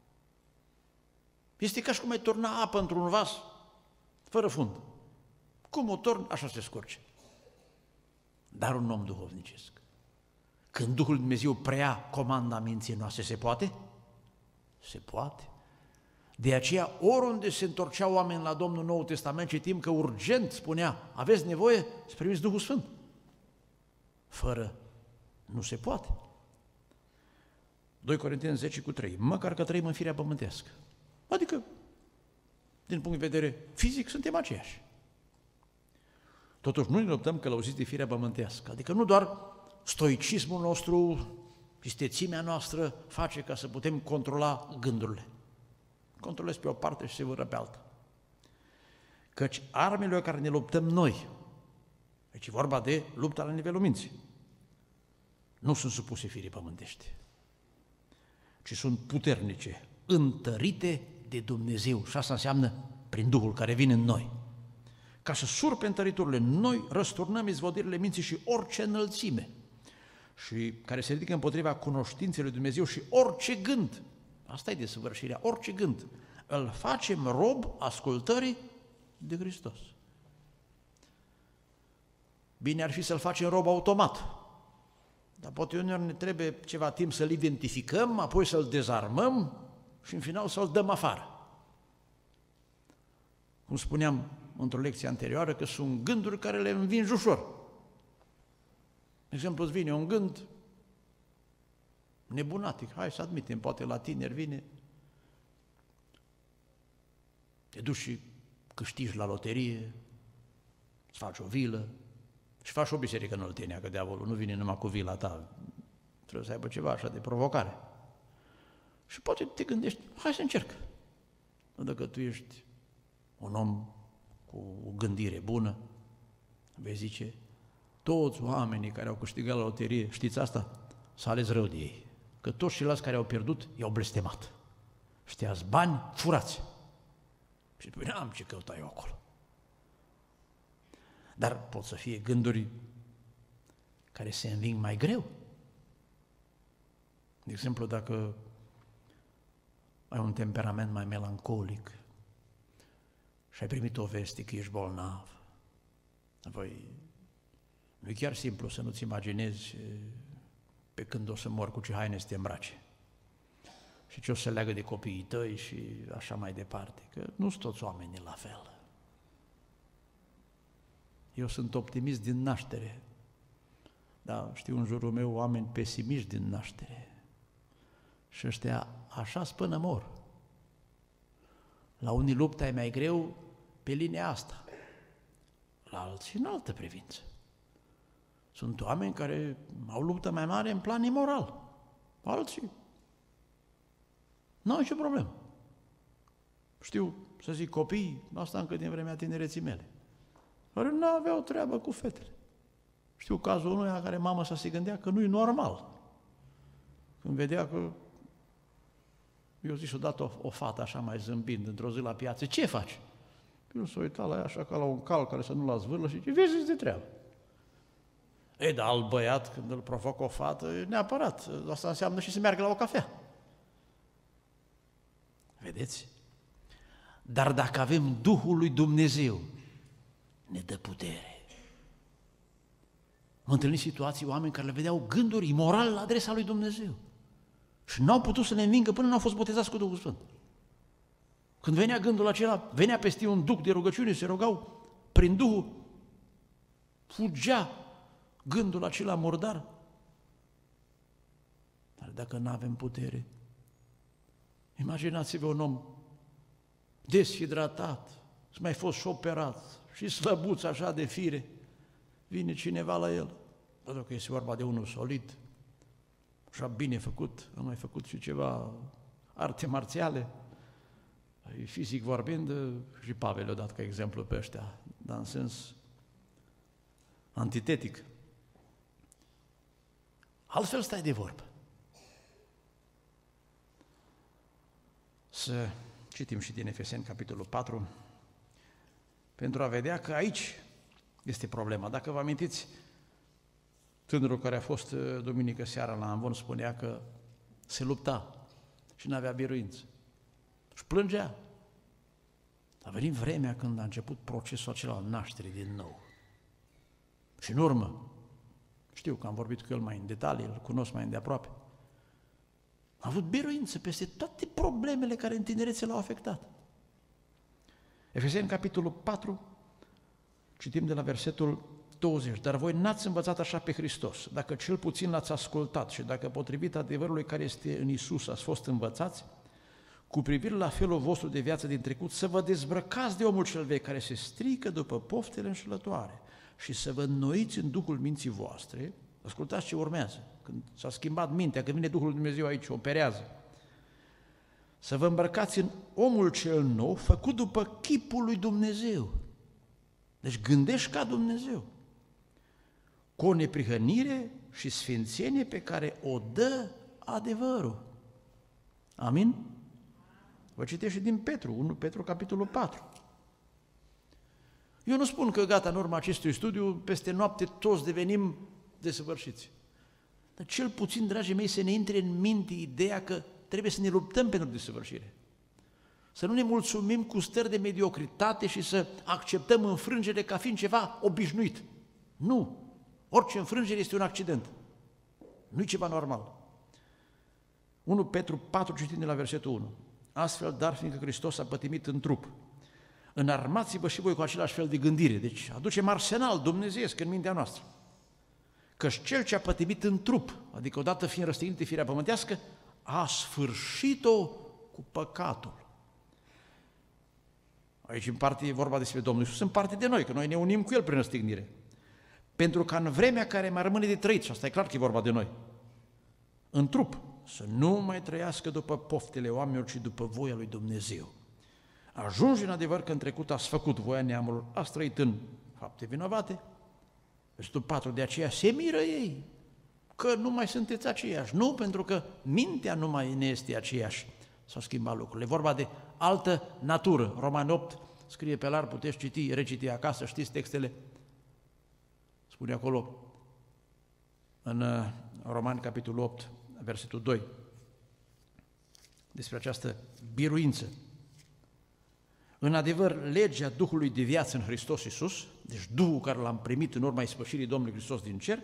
S1: Este ca și cum ai turna apă într-un vas fără fund. Cum o torni, așa se scurge. Dar un om duhovnicesc, când Duhul Lui Dumnezeu preia comanda minții noastre, se poate? Se poate. De aceea, oriunde se întorceau oameni la Domnul Noul Testament, citim că urgent spunea, aveți nevoie să primiți Duhul Sfânt. Fără nu se poate. doi Corinteni zece cu trei, măcar că trăim în firea pământească. Adică, din punct de vedere fizic, suntem aceiași. Totuși, nu ne luptăm călăuziți de firea pământească. Adică nu doar stoicismul nostru, istețimea noastră face ca să putem controla gândurile. Controlezi pe o parte și se vâră pe alta. Căci armele care ne luptăm noi, deci e vorba de lupta la nivelul minții, nu sunt supuse firii pământești, ci sunt puternice, întărite de Dumnezeu. Și asta înseamnă prin Duhul care vine în noi. Ca să surpe întăriturile, noi răsturnăm izvodirile minții și orice înălțime și care se ridică împotriva cunoștinței lui Dumnezeu și orice gând, asta e desăvârșirea, orice gând, îl facem rob ascultării de Hristos. Bine ar fi să-l facem rob automat, dar poate uneori ne trebuie ceva timp să-l identificăm, apoi să-l dezarmăm și în final să-l dăm afară. Cum spuneam într-o lecție anterioară, că sunt gânduri care le învingi ușor. De exemplu, îți vine un gând nebunatic, hai să admitem, poate la tineri vine, te duci și câștigi la loterie, îți faci o vilă și faci o biserică în Oltenia, că diavolul nu vine numai cu vila ta, trebuie să aibă ceva așa de provocare. Și poate te gândești, hai să încerc. Dacă tu ești un om cu o gândire bună, vei zice, toți oamenii care au câștigat la loterie, știți asta? S-a ales rău de ei, că toți ceilalți care au pierdut i-au blestemat. Știați, bani furați. Și spune, am ce căuta eu acolo. Dar pot să fie gânduri care se înving mai greu. De exemplu, dacă ai un temperament mai melancolic și ai primit o veste că ești bolnav, apoi nu e chiar simplu să nu-ți imaginezi pe când o să mor cu ce haine să te îmbrace și ce o să leagă de copiii tăi și așa mai departe, că nu sunt toți oamenii la fel. Eu sunt optimist din naștere, dar știu în jurul meu oameni pesimiști din naștere și ăștia așa-s până mor. La unii lupta e mai greu pe linia asta, la alții în altă privință. Sunt oameni care au luptă mai mare în plan imoral, alții nu au nicio problemă. Știu, să zic, copii, asta încă din vremea tinereții mele, care nu aveau treabă cu fetele. Știu cazul unuia care mama sa se gândea că nu e normal. Când vedea că, eu zis odată o, o fată așa mai zâmbind într-o zi la piață, ce faci? Eu s-a uitat la ea așa ca la un cal care să nu la zvârlă și zice, vezi de treabă. Ei, dar alt băiat, când îl provocă o fată, neapărat, asta înseamnă și să meargă la o cafea. Vedeți? Dar dacă avem Duhul lui Dumnezeu, ne dă putere. Am întâlnit situații, oameni care le vedeau gânduri imorale la adresa lui Dumnezeu și n-au putut să le învingă până n-au fost botezați cu Duhul Sfânt. Când venea gândul acela, venea peste un duc de rugăciune, se rugau prin Duhul, fugea gândul acela murdar. Dar dacă nu avem putere, imaginați-vă un om deshidratat, s-a mai fost și operat și slăbuț așa de fire, vine cineva la el, pentru că este vorba de unul solid, așa bine făcut, a mai făcut și ceva arte marțiale, fizic vorbind, și Pavel le-a dat ca exemplu pe ăștia, dar în sens antitetic. Altfel stai de vorbă. Să citim și din Efeseni, capitolul patru, pentru a vedea că aici este problema. Dacă vă amintiți, tânărul care a fost duminică seara la Amvon spunea că se lupta și n-avea biruință. Și plângea. A venit vremea când a început procesul acela al nașterii din nou. Și în urmă, știu că am vorbit cu el mai în detalii, îl cunosc mai îndeaproape, a avut biruință peste toate problemele care în tinerețe l-au afectat. Efeseni, capitolul patru, citim de la versetul douăzeci. Dar voi n-ați învățat așa pe Hristos, dacă cel puțin l-ați ascultat și dacă potrivit adevărului care este în Iisus ați fost învățați, cu privire la felul vostru de viață din trecut, să vă dezbrăcați de omul cel vechi care se strică după poftele înșelătoare și să vă înnoiți în Duhul minții voastre. Ascultați ce urmează, când s-a schimbat mintea, când vine Duhul lui Dumnezeu aici, operează. Să vă îmbrăcați în omul cel nou, făcut după chipul lui Dumnezeu. Deci gândești ca Dumnezeu, cu o neprihănire și sfințenie pe care o dă adevărul. Amin? Vă citesc și din Petru, unu Petru, capitolul patru. Eu nu spun că gata, în urma acestui studiu, peste noapte toți devenim desăvârșiți. Dar cel puțin, dragii mei, să ne intre în minte ideea că trebuie să ne luptăm pentru desăvârșire. Să nu ne mulțumim cu stări de mediocritate și să acceptăm înfrângere ca fiind ceva obișnuit. Nu! Orice înfrângere este un accident. Nu e ceva normal. unu Petru patru, citim de la versetul unu. Astfel, dar fiindcă Hristos a pătimit în trup, înarmați-vă și voi cu același fel de gândire. Deci aducem arsenal dumnezeiesc în mintea noastră. Căci cel ce a pătimit în trup, adică odată fiind răstignit de firea pământească, a sfârșit-o cu păcatul. Aici în parte e vorba despre Domnul Iisus, în parte de noi, că noi ne unim cu El prin răstignire. Pentru că în vremea care mai rămâne de trăit, și asta e clar că e vorba de noi, în trup, să nu mai trăiască după poftele oamenilor, ci după voia lui Dumnezeu. Ajunge în adevăr că în trecut ați făcut voia neamului, ați trăit în fapte vinovate, versetul patru, de aceea se miră ei, că nu mai sunteți aceiași. Nu, pentru că mintea nu mai ne este aceeași. S-au schimbat lucrurile. E vorba de altă natură. Romani opt scrie pe larg, puteți citi, reciti acasă, știți textele. Spune acolo, în Romani, capitolul opt, versetul doi, despre această biruință. În adevăr, legea Duhului de viață în Hristos Iisus, deci Duhul care l-am primit în urma ispășirii Domnului Hristos din cer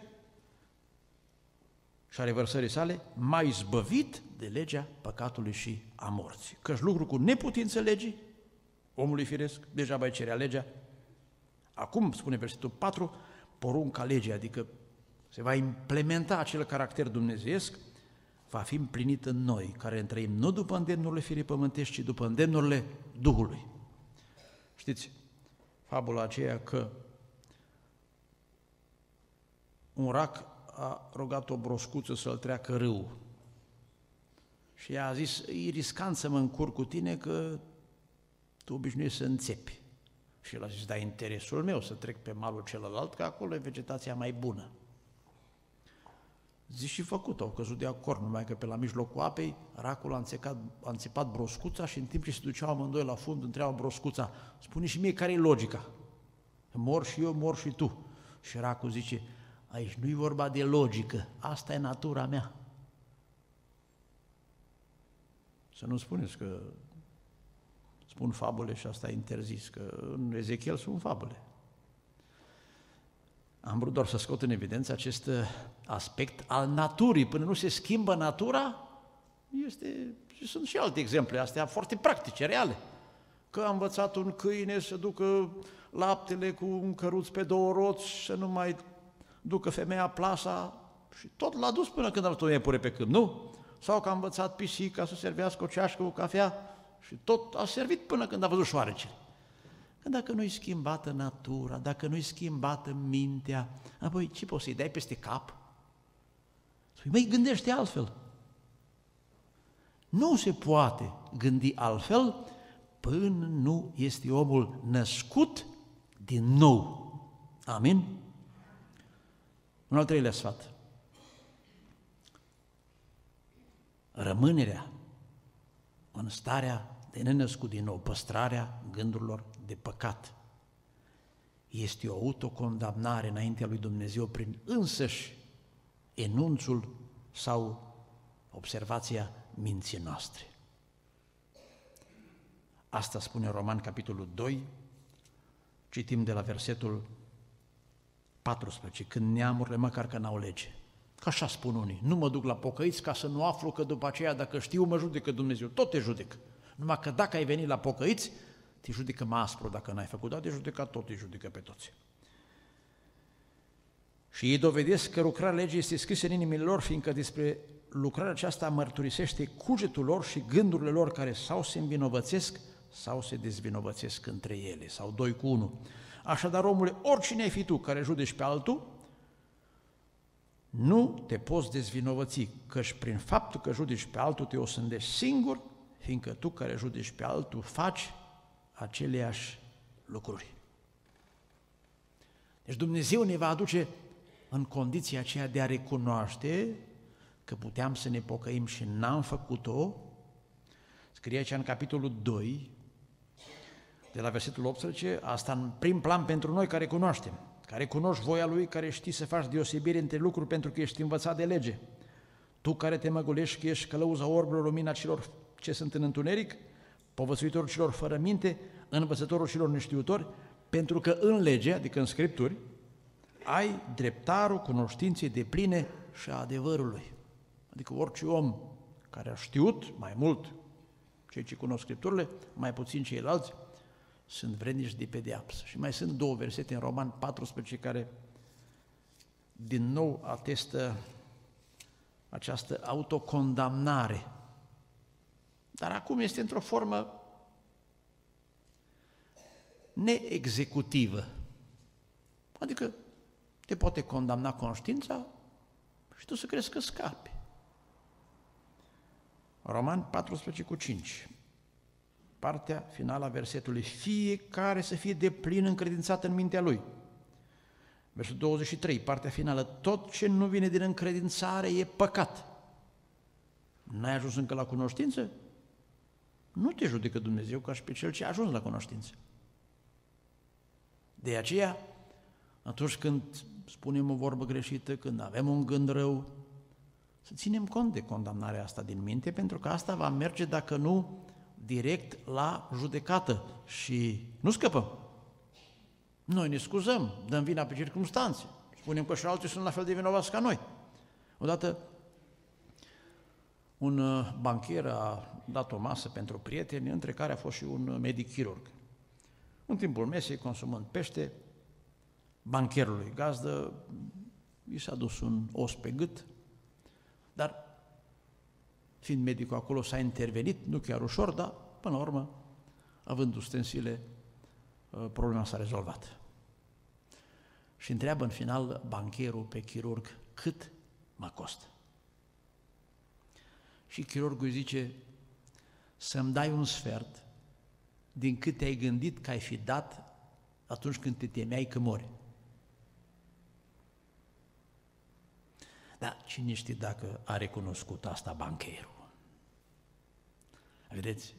S1: și a revărsării sale, m-a izbăvit de legea păcatului și a morții. Căci lucru cu neputință legii, omului firesc, deja mai cerea legea. Acum, spune versetul patru, porunca legii, adică se va implementa acel caracter dumnezeiesc, va fi împlinit în noi, care trăim nu după îndemnurile firii pământești, ci după îndemnurile Duhului. Știți, fabula aceea că un rac a rugat o broscuță să-l treacă râul și ea a zis, e riscant să mă încurc cu tine că tu obișnuiești să înțepi. Și el a zis, da, interesul meu să trec pe malul celălalt, că acolo e vegetația mai bună. Zici și făcut, au căzut de acord, numai că pe la mijlocul apei, racul a înțepat, a înțepat broscuța și în timp ce se duceau amândoi la fund, întreabă broscuța, spune și mie care e logica? Mor și eu, mor și tu. Și racul zice, aici nu e vorba de logică, asta e natura mea. Să nu spuneți că spun fabule și asta e interzis, că în Ezechiel sunt fabule. Am vrut doar să scot în evidență acest aspect al naturii. Până nu se schimbă natura, este, sunt și alte exemple, astea foarte practice, reale. Că a învățat un câine să ducă laptele cu un căruț pe două roți, să nu mai ducă femeia plasa și tot l-a dus până când a văzut o iepure pe câmp, nu? Sau că a învățat pisica să servească o ceașcă cu cafea și tot a servit până când a văzut șoarecele. Că dacă nu-i schimbată natura, dacă nu-i schimbată mintea, apoi ce poți să-i dai peste cap? Spui, măi, gândește altfel. Nu se poate gândi altfel până nu este omul născut din nou. Amin? Un al treilea sfat. Rămânerea în starea de nenăscut din nou, păstrarea gândurilor de păcat. Este o autocondamnare înaintea lui Dumnezeu prin însăși enunțul sau observația minții noastre. Asta spune Roman, capitolul doi, citim de la versetul paisprezece, când neamurile măcar că n-au lege. Că așa spun unii, nu mă duc la pocăiți ca să nu aflu că după aceea, dacă știu, mă judecă Dumnezeu. Tot te judecă. Numai că dacă ai venit la pocăiți, te judecă mai aspru dacă n-ai făcut, dar de judecat tot te judecă pe toți. Și ei dovedesc că lucrarea legii este scrisă în inimile lor, fiindcă despre lucrarea aceasta mărturisește cugetul lor și gândurile lor, care sau se învinovățesc sau se dezvinovățesc între ele, sau doi cu unu. Așadar, omule, oricine ai fi tu care judeci pe altul, nu te poți dezvinovăți, căci prin faptul că judeci pe altul te osândești singur, fiindcă tu care judeci pe altul faci aceleași lucruri. Deci Dumnezeu ne va aduce în condiția aceea de a recunoaște că puteam să ne pocăim și n-am făcut-o. Scrie aici în capitolul doi, de la versetul optsprezece, asta în prim plan pentru noi care cunoaștem, care cunoști voia Lui, care știi să faci deosebire între lucruri pentru că ești învățat de lege. Tu care te măgulești că ești călăuza orbilor, lumina celor ce sunt în întuneric, povățuitorul celor fără minte, învățătorul celor neștiutori, pentru că în lege, adică în Scripturi, ai dreptarul cunoștinței depline și a adevărului. Adică orice om care a știut, mai mult cei ce cunosc Scripturile, mai puțin ceilalți, sunt vrednici de pedeapsă. Și mai sunt două versete în Roman paisprezece care din nou atestă această autocondamnare. Dar acum este într-o formă neexecutivă. Adică te poate condamna conștiința și tu să crezi că scapi. Roman paisprezece cu cinci, partea finală a versetului, fiecare să fie deplin încredințat în mintea lui. Versetul douăzeci și trei, partea finală, tot ce nu vine din încredințare e păcat. N-ai ajuns încă la cunoștință? Nu te judecă Dumnezeu ca și pe cel ce a ajuns la cunoștință. De aceea, atunci când spunem o vorbă greșită, când avem un gând rău, să ținem cont de condamnarea asta din minte, pentru că asta va merge, dacă nu, direct la judecată și nu scăpăm. Noi ne scuzăm, dăm vina pe circumstanțe, spunem că și alții sunt la fel de vinovați ca noi. Odată, un bancher a dat o masă pentru prieteni, între care a fost și un medic chirurg. În timpul mesei, consumând pește, bancherului gazdă i s-a dus un os pe gât, dar fiind medicul acolo s-a intervenit, nu chiar ușor, dar până la urmă, având ustensile, problema s-a rezolvat. Și întreabă în final bancherul pe chirurg, cât mă costă? Și chirurgul îi zice, să-mi dai un sfert din cât te-ai gândit că ai fi dat atunci când te temeai că mori. Dar cine știe dacă a recunoscut asta bancherul? Vedeți?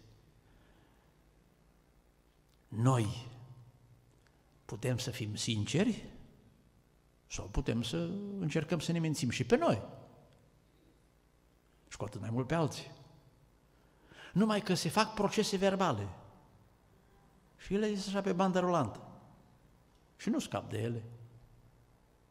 S1: Noi putem să fim sinceri sau putem să încercăm să ne mințim și pe noi și cu atât mai mult pe alții. Numai că se fac procese verbale și ele sunt așa pe bandă rulantă și nu scap de ele.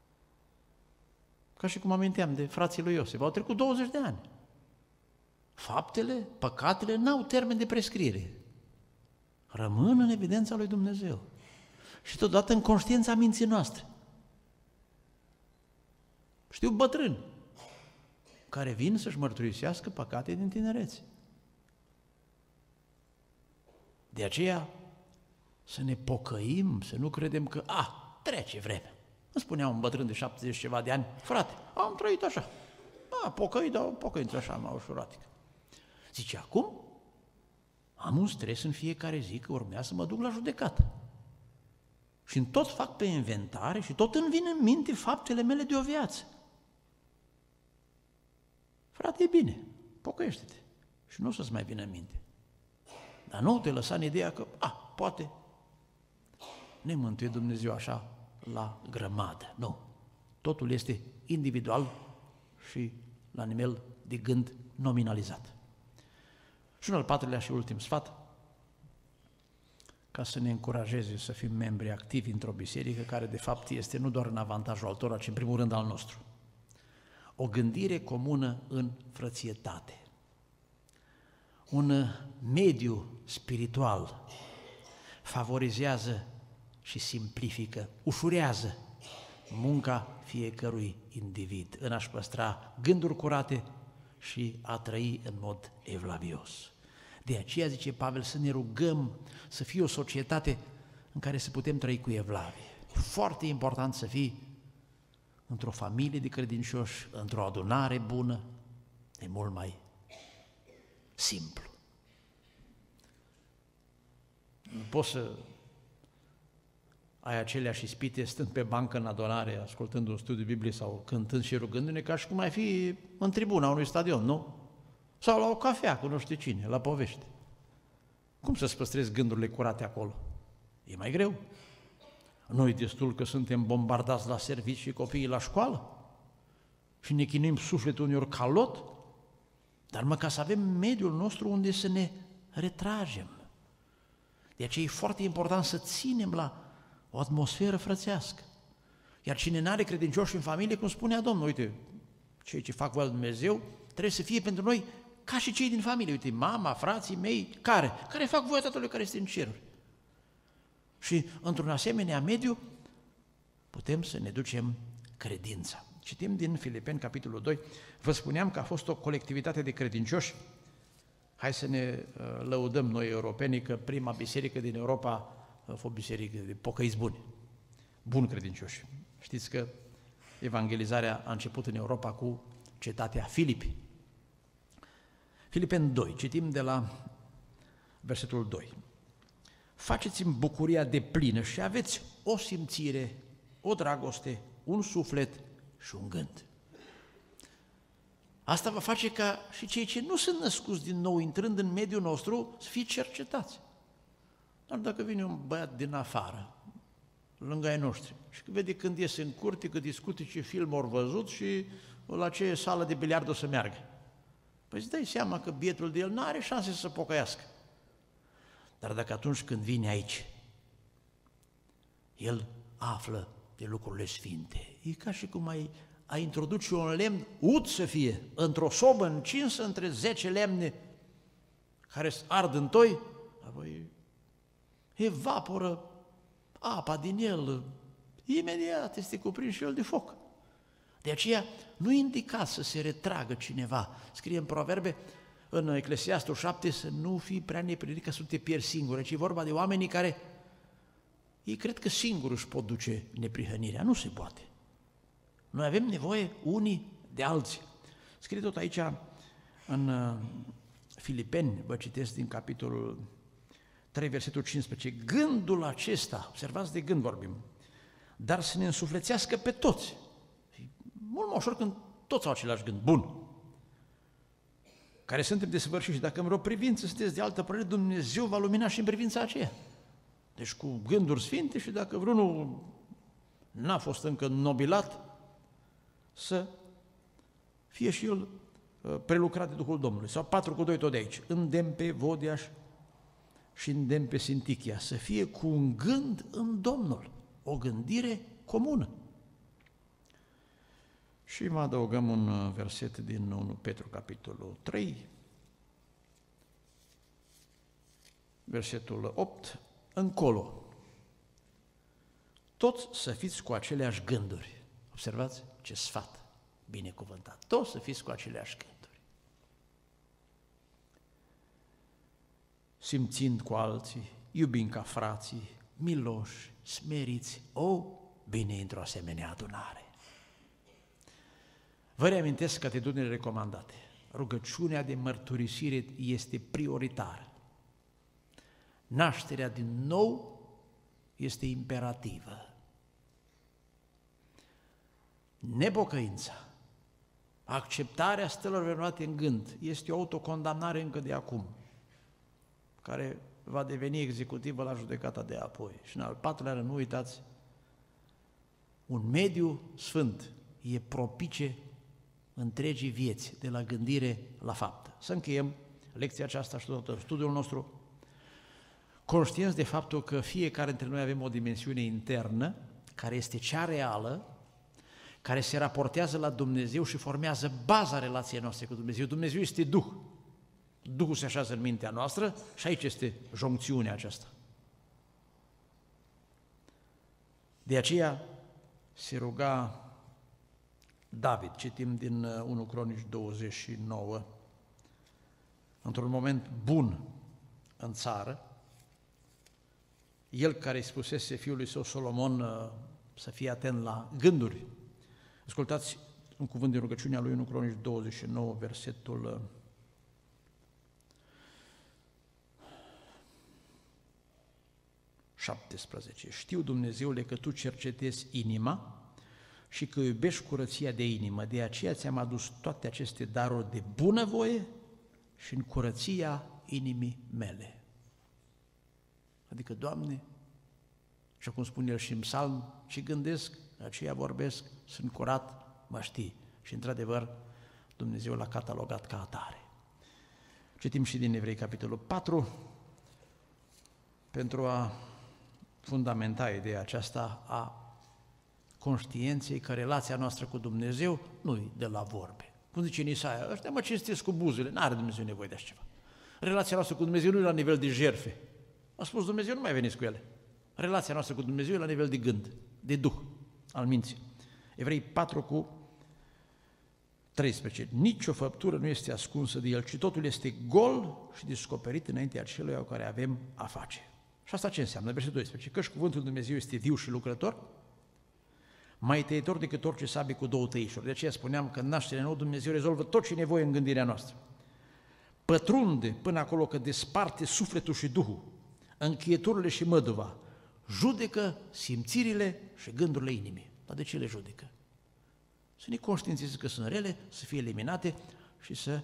S1: Ca și cum aminteam de frații lui Iosif, au trecut douăzeci de ani. Faptele, păcatele n-au termen de prescriere. Rămân în evidența lui Dumnezeu. Și totodată în conștiința minții noastre. Știu bătrâni care vin să-și mărturisească păcate din tinerețe. De aceea să ne pocăim, să nu credem că, a, trece vremea. Îmi spunea un bătrân de șaptezeci ceva de ani, frate, am trăit așa. A, pocăi, dar pocăință așa, mai ușuratică. Zice, acum am un stres în fiecare zi că urmează să mă duc la judecată. Și tot fac pe inventare și tot îmi vin în minte faptele mele de o viață. Frate, e bine, pocăiește-te și nu o să-ți mai vină în minte. Dar nu te lăsa în ideea că, a, poate ne mântuie Dumnezeu așa la grămadă. Nu. Totul este individual și la nivel de gând nominalizat. Și un al patrulea și ultim sfat, ca să ne încurajeze să fim membri activi într-o biserică care de fapt este nu doar în avantajul altora, ci în primul rând al nostru. O gândire comună în frățietate. Un mediu spiritual favorizează și simplifică, ușurează munca fiecărui individ în a-și păstra gânduri curate și a trăi în mod evlavios. De aceea, zice Pavel, să ne rugăm să fie o societate în care să putem trăi cu evlavie. Foarte important să fii într-o familie de credincioși, într-o adunare bună, e mult mai simplu. Nu poți să ai aceleași ispite stând pe bancă în adunare, ascultând un studiu biblic sau cântând și rugându-ne, ca și cum ai fi în tribuna unui stadion, nu? Sau la o cafea cu nu știu cine, la povești. Cum să-ți păstrezi gândurile curate acolo? E mai greu. Nu e destul că suntem bombardați la servici și copiii la școală și ne chinuim sufletul uneori ca lot, dar măcar să avem mediul nostru unde să ne retragem. De aceea e foarte important să ținem la o atmosferă frățească. Iar cine n-are credincioși în familie, cum spunea Domnul, uite, cei ce fac voia lui Dumnezeu trebuie să fie pentru noi ca și cei din familie. Uite, mama, frații mei, care? Care fac voia Tatălui care este în ceruri. Și într-un asemenea mediu putem să ne ducem credința. Citim din Filipeni, capitolul doi, vă spuneam că a fost o colectivitate de credincioși. Hai să ne lăudăm noi europenii că prima biserică din Europa a fost biserică de pocăiți buni, buni credincioși. Știți că evangelizarea a început în Europa cu cetatea Filipi. Filipeni doi, citim de la versetul doi. Faceți-mi bucuria deplină și aveți o simțire, o dragoste, un suflet și un gând. Asta va face ca și cei ce nu sunt născuți din nou, intrând în mediul nostru, să fie cercetați. Dar dacă vine un băiat din afară, lângă ai noștri, și că vede când iese în curte, că discută ce film au văzut și la ce sală de biliard o să meargă, păi îți dai seama că bietul de el nu are șanse să se pocăiască. Dar dacă atunci când vine aici, el află de lucrurile sfinte, e ca și cum ai, ai introduce un lemn ud să fie, într-o sobă încinsă între zece lemne care ard în toi, apoi evaporă apa din el, imediat este cuprins și el de foc. De aceea nu indica să se retragă cineva. Scrie în Proverbe, în Eclesiastul șapte, să nu fii prea neprihănit ca să te pierzi singură, ci e vorba de oamenii care, ei cred că singuri își pot duce neprihănirea. Nu se poate. Noi avem nevoie unii de alții. Scrie tot aici în Filipeni, vă citesc din capitolul trei, versetul cincisprezece, gândul acesta, observați de gând vorbim, dar să ne însuflețească pe toți. Mult mai ușor când toți au același gând, bun, care suntem desăvârșiți. Dacă în vreo privință sunteți de altă părere, Dumnezeu va lumina și în privința aceea. Deci cu gânduri sfinte și dacă vreunul n-a fost încă nobilat, să fie și el prelucrat de Duhul Domnului. Sau patru cu doi tot de aici, îndemn pe Vodiaș și îndemn pe Sintichia, să fie cu un gând în Domnul, o gândire comună. Și mai adăugăm un verset din unu Petru, capitolul trei, versetul opt, încolo. Toți să fiți cu aceleași gânduri. Observați ce sfat binecuvântat. Toți să fiți cu aceleași gânduri. Simțind cu alții, iubind ca frații, miloși, smeriți, o, bine într-o asemenea adunare. Vă reamintesc catedunile recomandate. Rugăciunea de mărturisire este prioritară. Nașterea din nou este imperativă. Nepocăința, acceptarea stelor venuate în gând, este o autocondamnare încă de acum, care va deveni executivă la judecata de apoi. Și în al patrulea rând, nu uitați, un mediu sfânt e propice întregii vieți, de la gândire la faptă. Să încheiem lecția aceasta și tot studiul nostru, conștienți de faptul că fiecare dintre noi avem o dimensiune internă, care este cea reală, care se raportează la Dumnezeu și formează baza relației noastre cu Dumnezeu. Dumnezeu este Duh. Duhul se așează în mintea noastră și aici este joncțiunea aceasta. De aceea se ruga David, citim din unu Cronici douăzeci și nouă, într-un moment bun în țară, el care îi spusese fiului său Solomon să fie atent la gânduri. Ascultați un cuvânt din rugăciunea lui unu Cronici douăzeci și nouă, versetul șaptesprezece. Știu, Dumnezeule, că Tu cercetezi inima și că iubești curăția de inimă, de aceea ți-am adus toate aceste daruri de bunăvoie și în curăția inimii mele. Adică, Doamne, și cum spune el și în psalm, și gândesc, aceea vorbesc, sunt curat, mă știi. Și într-adevăr, Dumnezeu l-a catalogat ca atare. Citim și din Evrei, capitolul patru, pentru a fundamenta ideea aceasta a conștiinței că relația noastră cu Dumnezeu nu e de la vorbe. Cum zice în Isaia, ăștia mă cinstesc cu buzele, n-are Dumnezeu nevoie de așa ceva. Relația noastră cu Dumnezeu nu e la nivel de jertfe. A spus Dumnezeu, nu mai veniți cu ele. Relația noastră cu Dumnezeu e la nivel de gând, de duh, al minții. Evrei patru cu treisprezece. Nici o făptură nu este ascunsă de el, ci totul este gol și descoperit înaintea celui cu care avem a face. Și asta ce înseamnă? Versetul doisprezece. Căci cuvântul lui Dumnezeu este viu și lucrător, mai tăitor decât orice sabie cu două tăișuri. De aceea spuneam că în nașterea nouă Dumnezeu rezolvă tot ce e nevoie în gândirea noastră. Pătrunde până acolo că desparte sufletul și duhul, încheieturile și măduva, judecă simțirile și gândurile inimii. Dar de ce le judecă? Să ne conștientizeze că sunt rele, să fie eliminate și să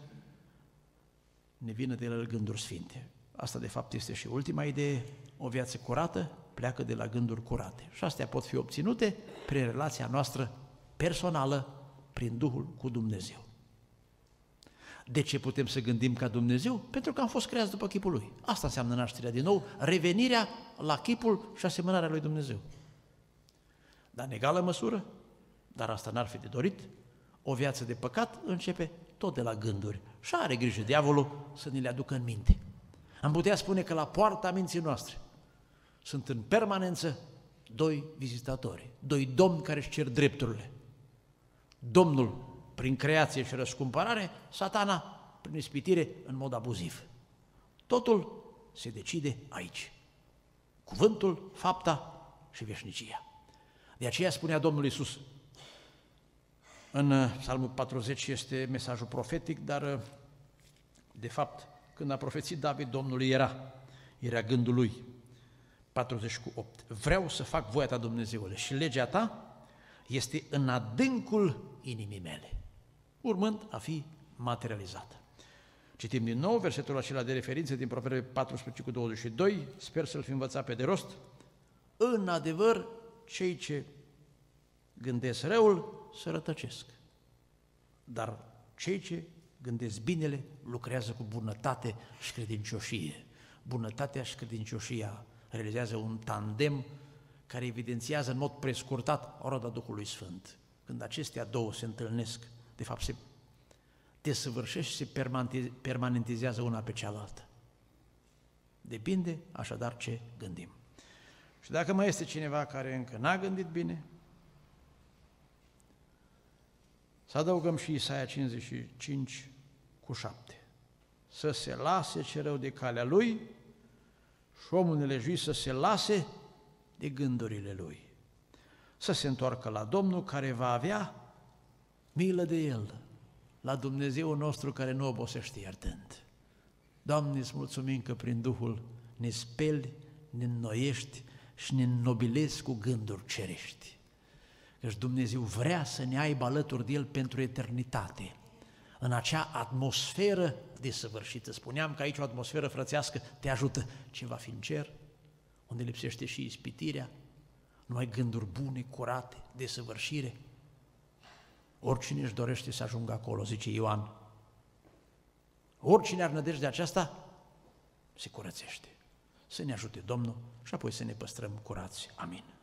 S1: ne vină de la gânduri sfinte. Asta de fapt este și ultima idee, o viață curată pleacă de la gânduri curate. Și astea pot fi obținute prin relația noastră personală, prin Duhul cu Dumnezeu. De ce putem să gândim ca Dumnezeu? Pentru că am fost creați după chipul Lui. Asta înseamnă nașterea din nou, revenirea la chipul și asemănarea lui Dumnezeu. Dar în egală măsură, dar asta n-ar fi de dorit, o viață de păcat începe tot de la gânduri. Și are grijă diavolul să ne le aducă în minte. Am putea spune că la poarta minții noastre sunt în permanență doi vizitatori, doi domni care își cer drepturile. Domnul prin creație și răscumpărare, Satana prin ispitire în mod abuziv. Totul se decide aici. Cuvântul, fapta și veșnicia. De aceea spunea Domnul Iisus, în Psalmul patruzeci este mesajul profetic, dar de fapt, când a profețit David, Domnul era, era gândul lui. patruzeci cu opt. Vreau să fac voia ta, Dumnezeule, și legea ta este în adâncul inimii mele, urmând a fi materializată. Citim din nou versetul acela de referință din Proverbe paisprezece cu douăzeci și doi, sper să-l fi învățat pe de rost. În adevăr, cei ce gândesc răul se rătăcesc, dar cei ce gândesc binele lucrează cu bunătate și credincioșie. Bunătatea și credincioșia realizează un tandem care evidențiază în mod prescurtat roada Duhului Sfânt. când acestea două se întâlnesc, de fapt se desăvârșește și se permanentizează una pe cealaltă. Depinde așadar ce gândim. Și dacă mai este cineva care încă n-a gândit bine, să adăugăm și Isaia cincizeci și cinci cu șapte. Să se lase ce rău de calea lui și omul nelejuit să se lase de gândurile lui. Să se întoarcă la Domnul care va avea milă de el, la Dumnezeu nostru care nu obosește iertând. Doamne, îți mulțumim că prin Duhul ne speli, ne înnoiești și ne înnobilezi cu gânduri cerești. Căci Dumnezeu vrea să ne aibă alături de El pentru eternitate, în acea atmosferă desăvârșită. Spuneam că aici o atmosferă frățească te ajută. Ce va fi în cer, unde lipsește și ispitirea, numai gânduri bune, curate, desăvârșire. Oricine își dorește să ajungă acolo, zice Ioan. Oricine are nădejde de aceasta, se curățește. Să ne ajute Domnul și apoi să ne păstrăm curați. Amin.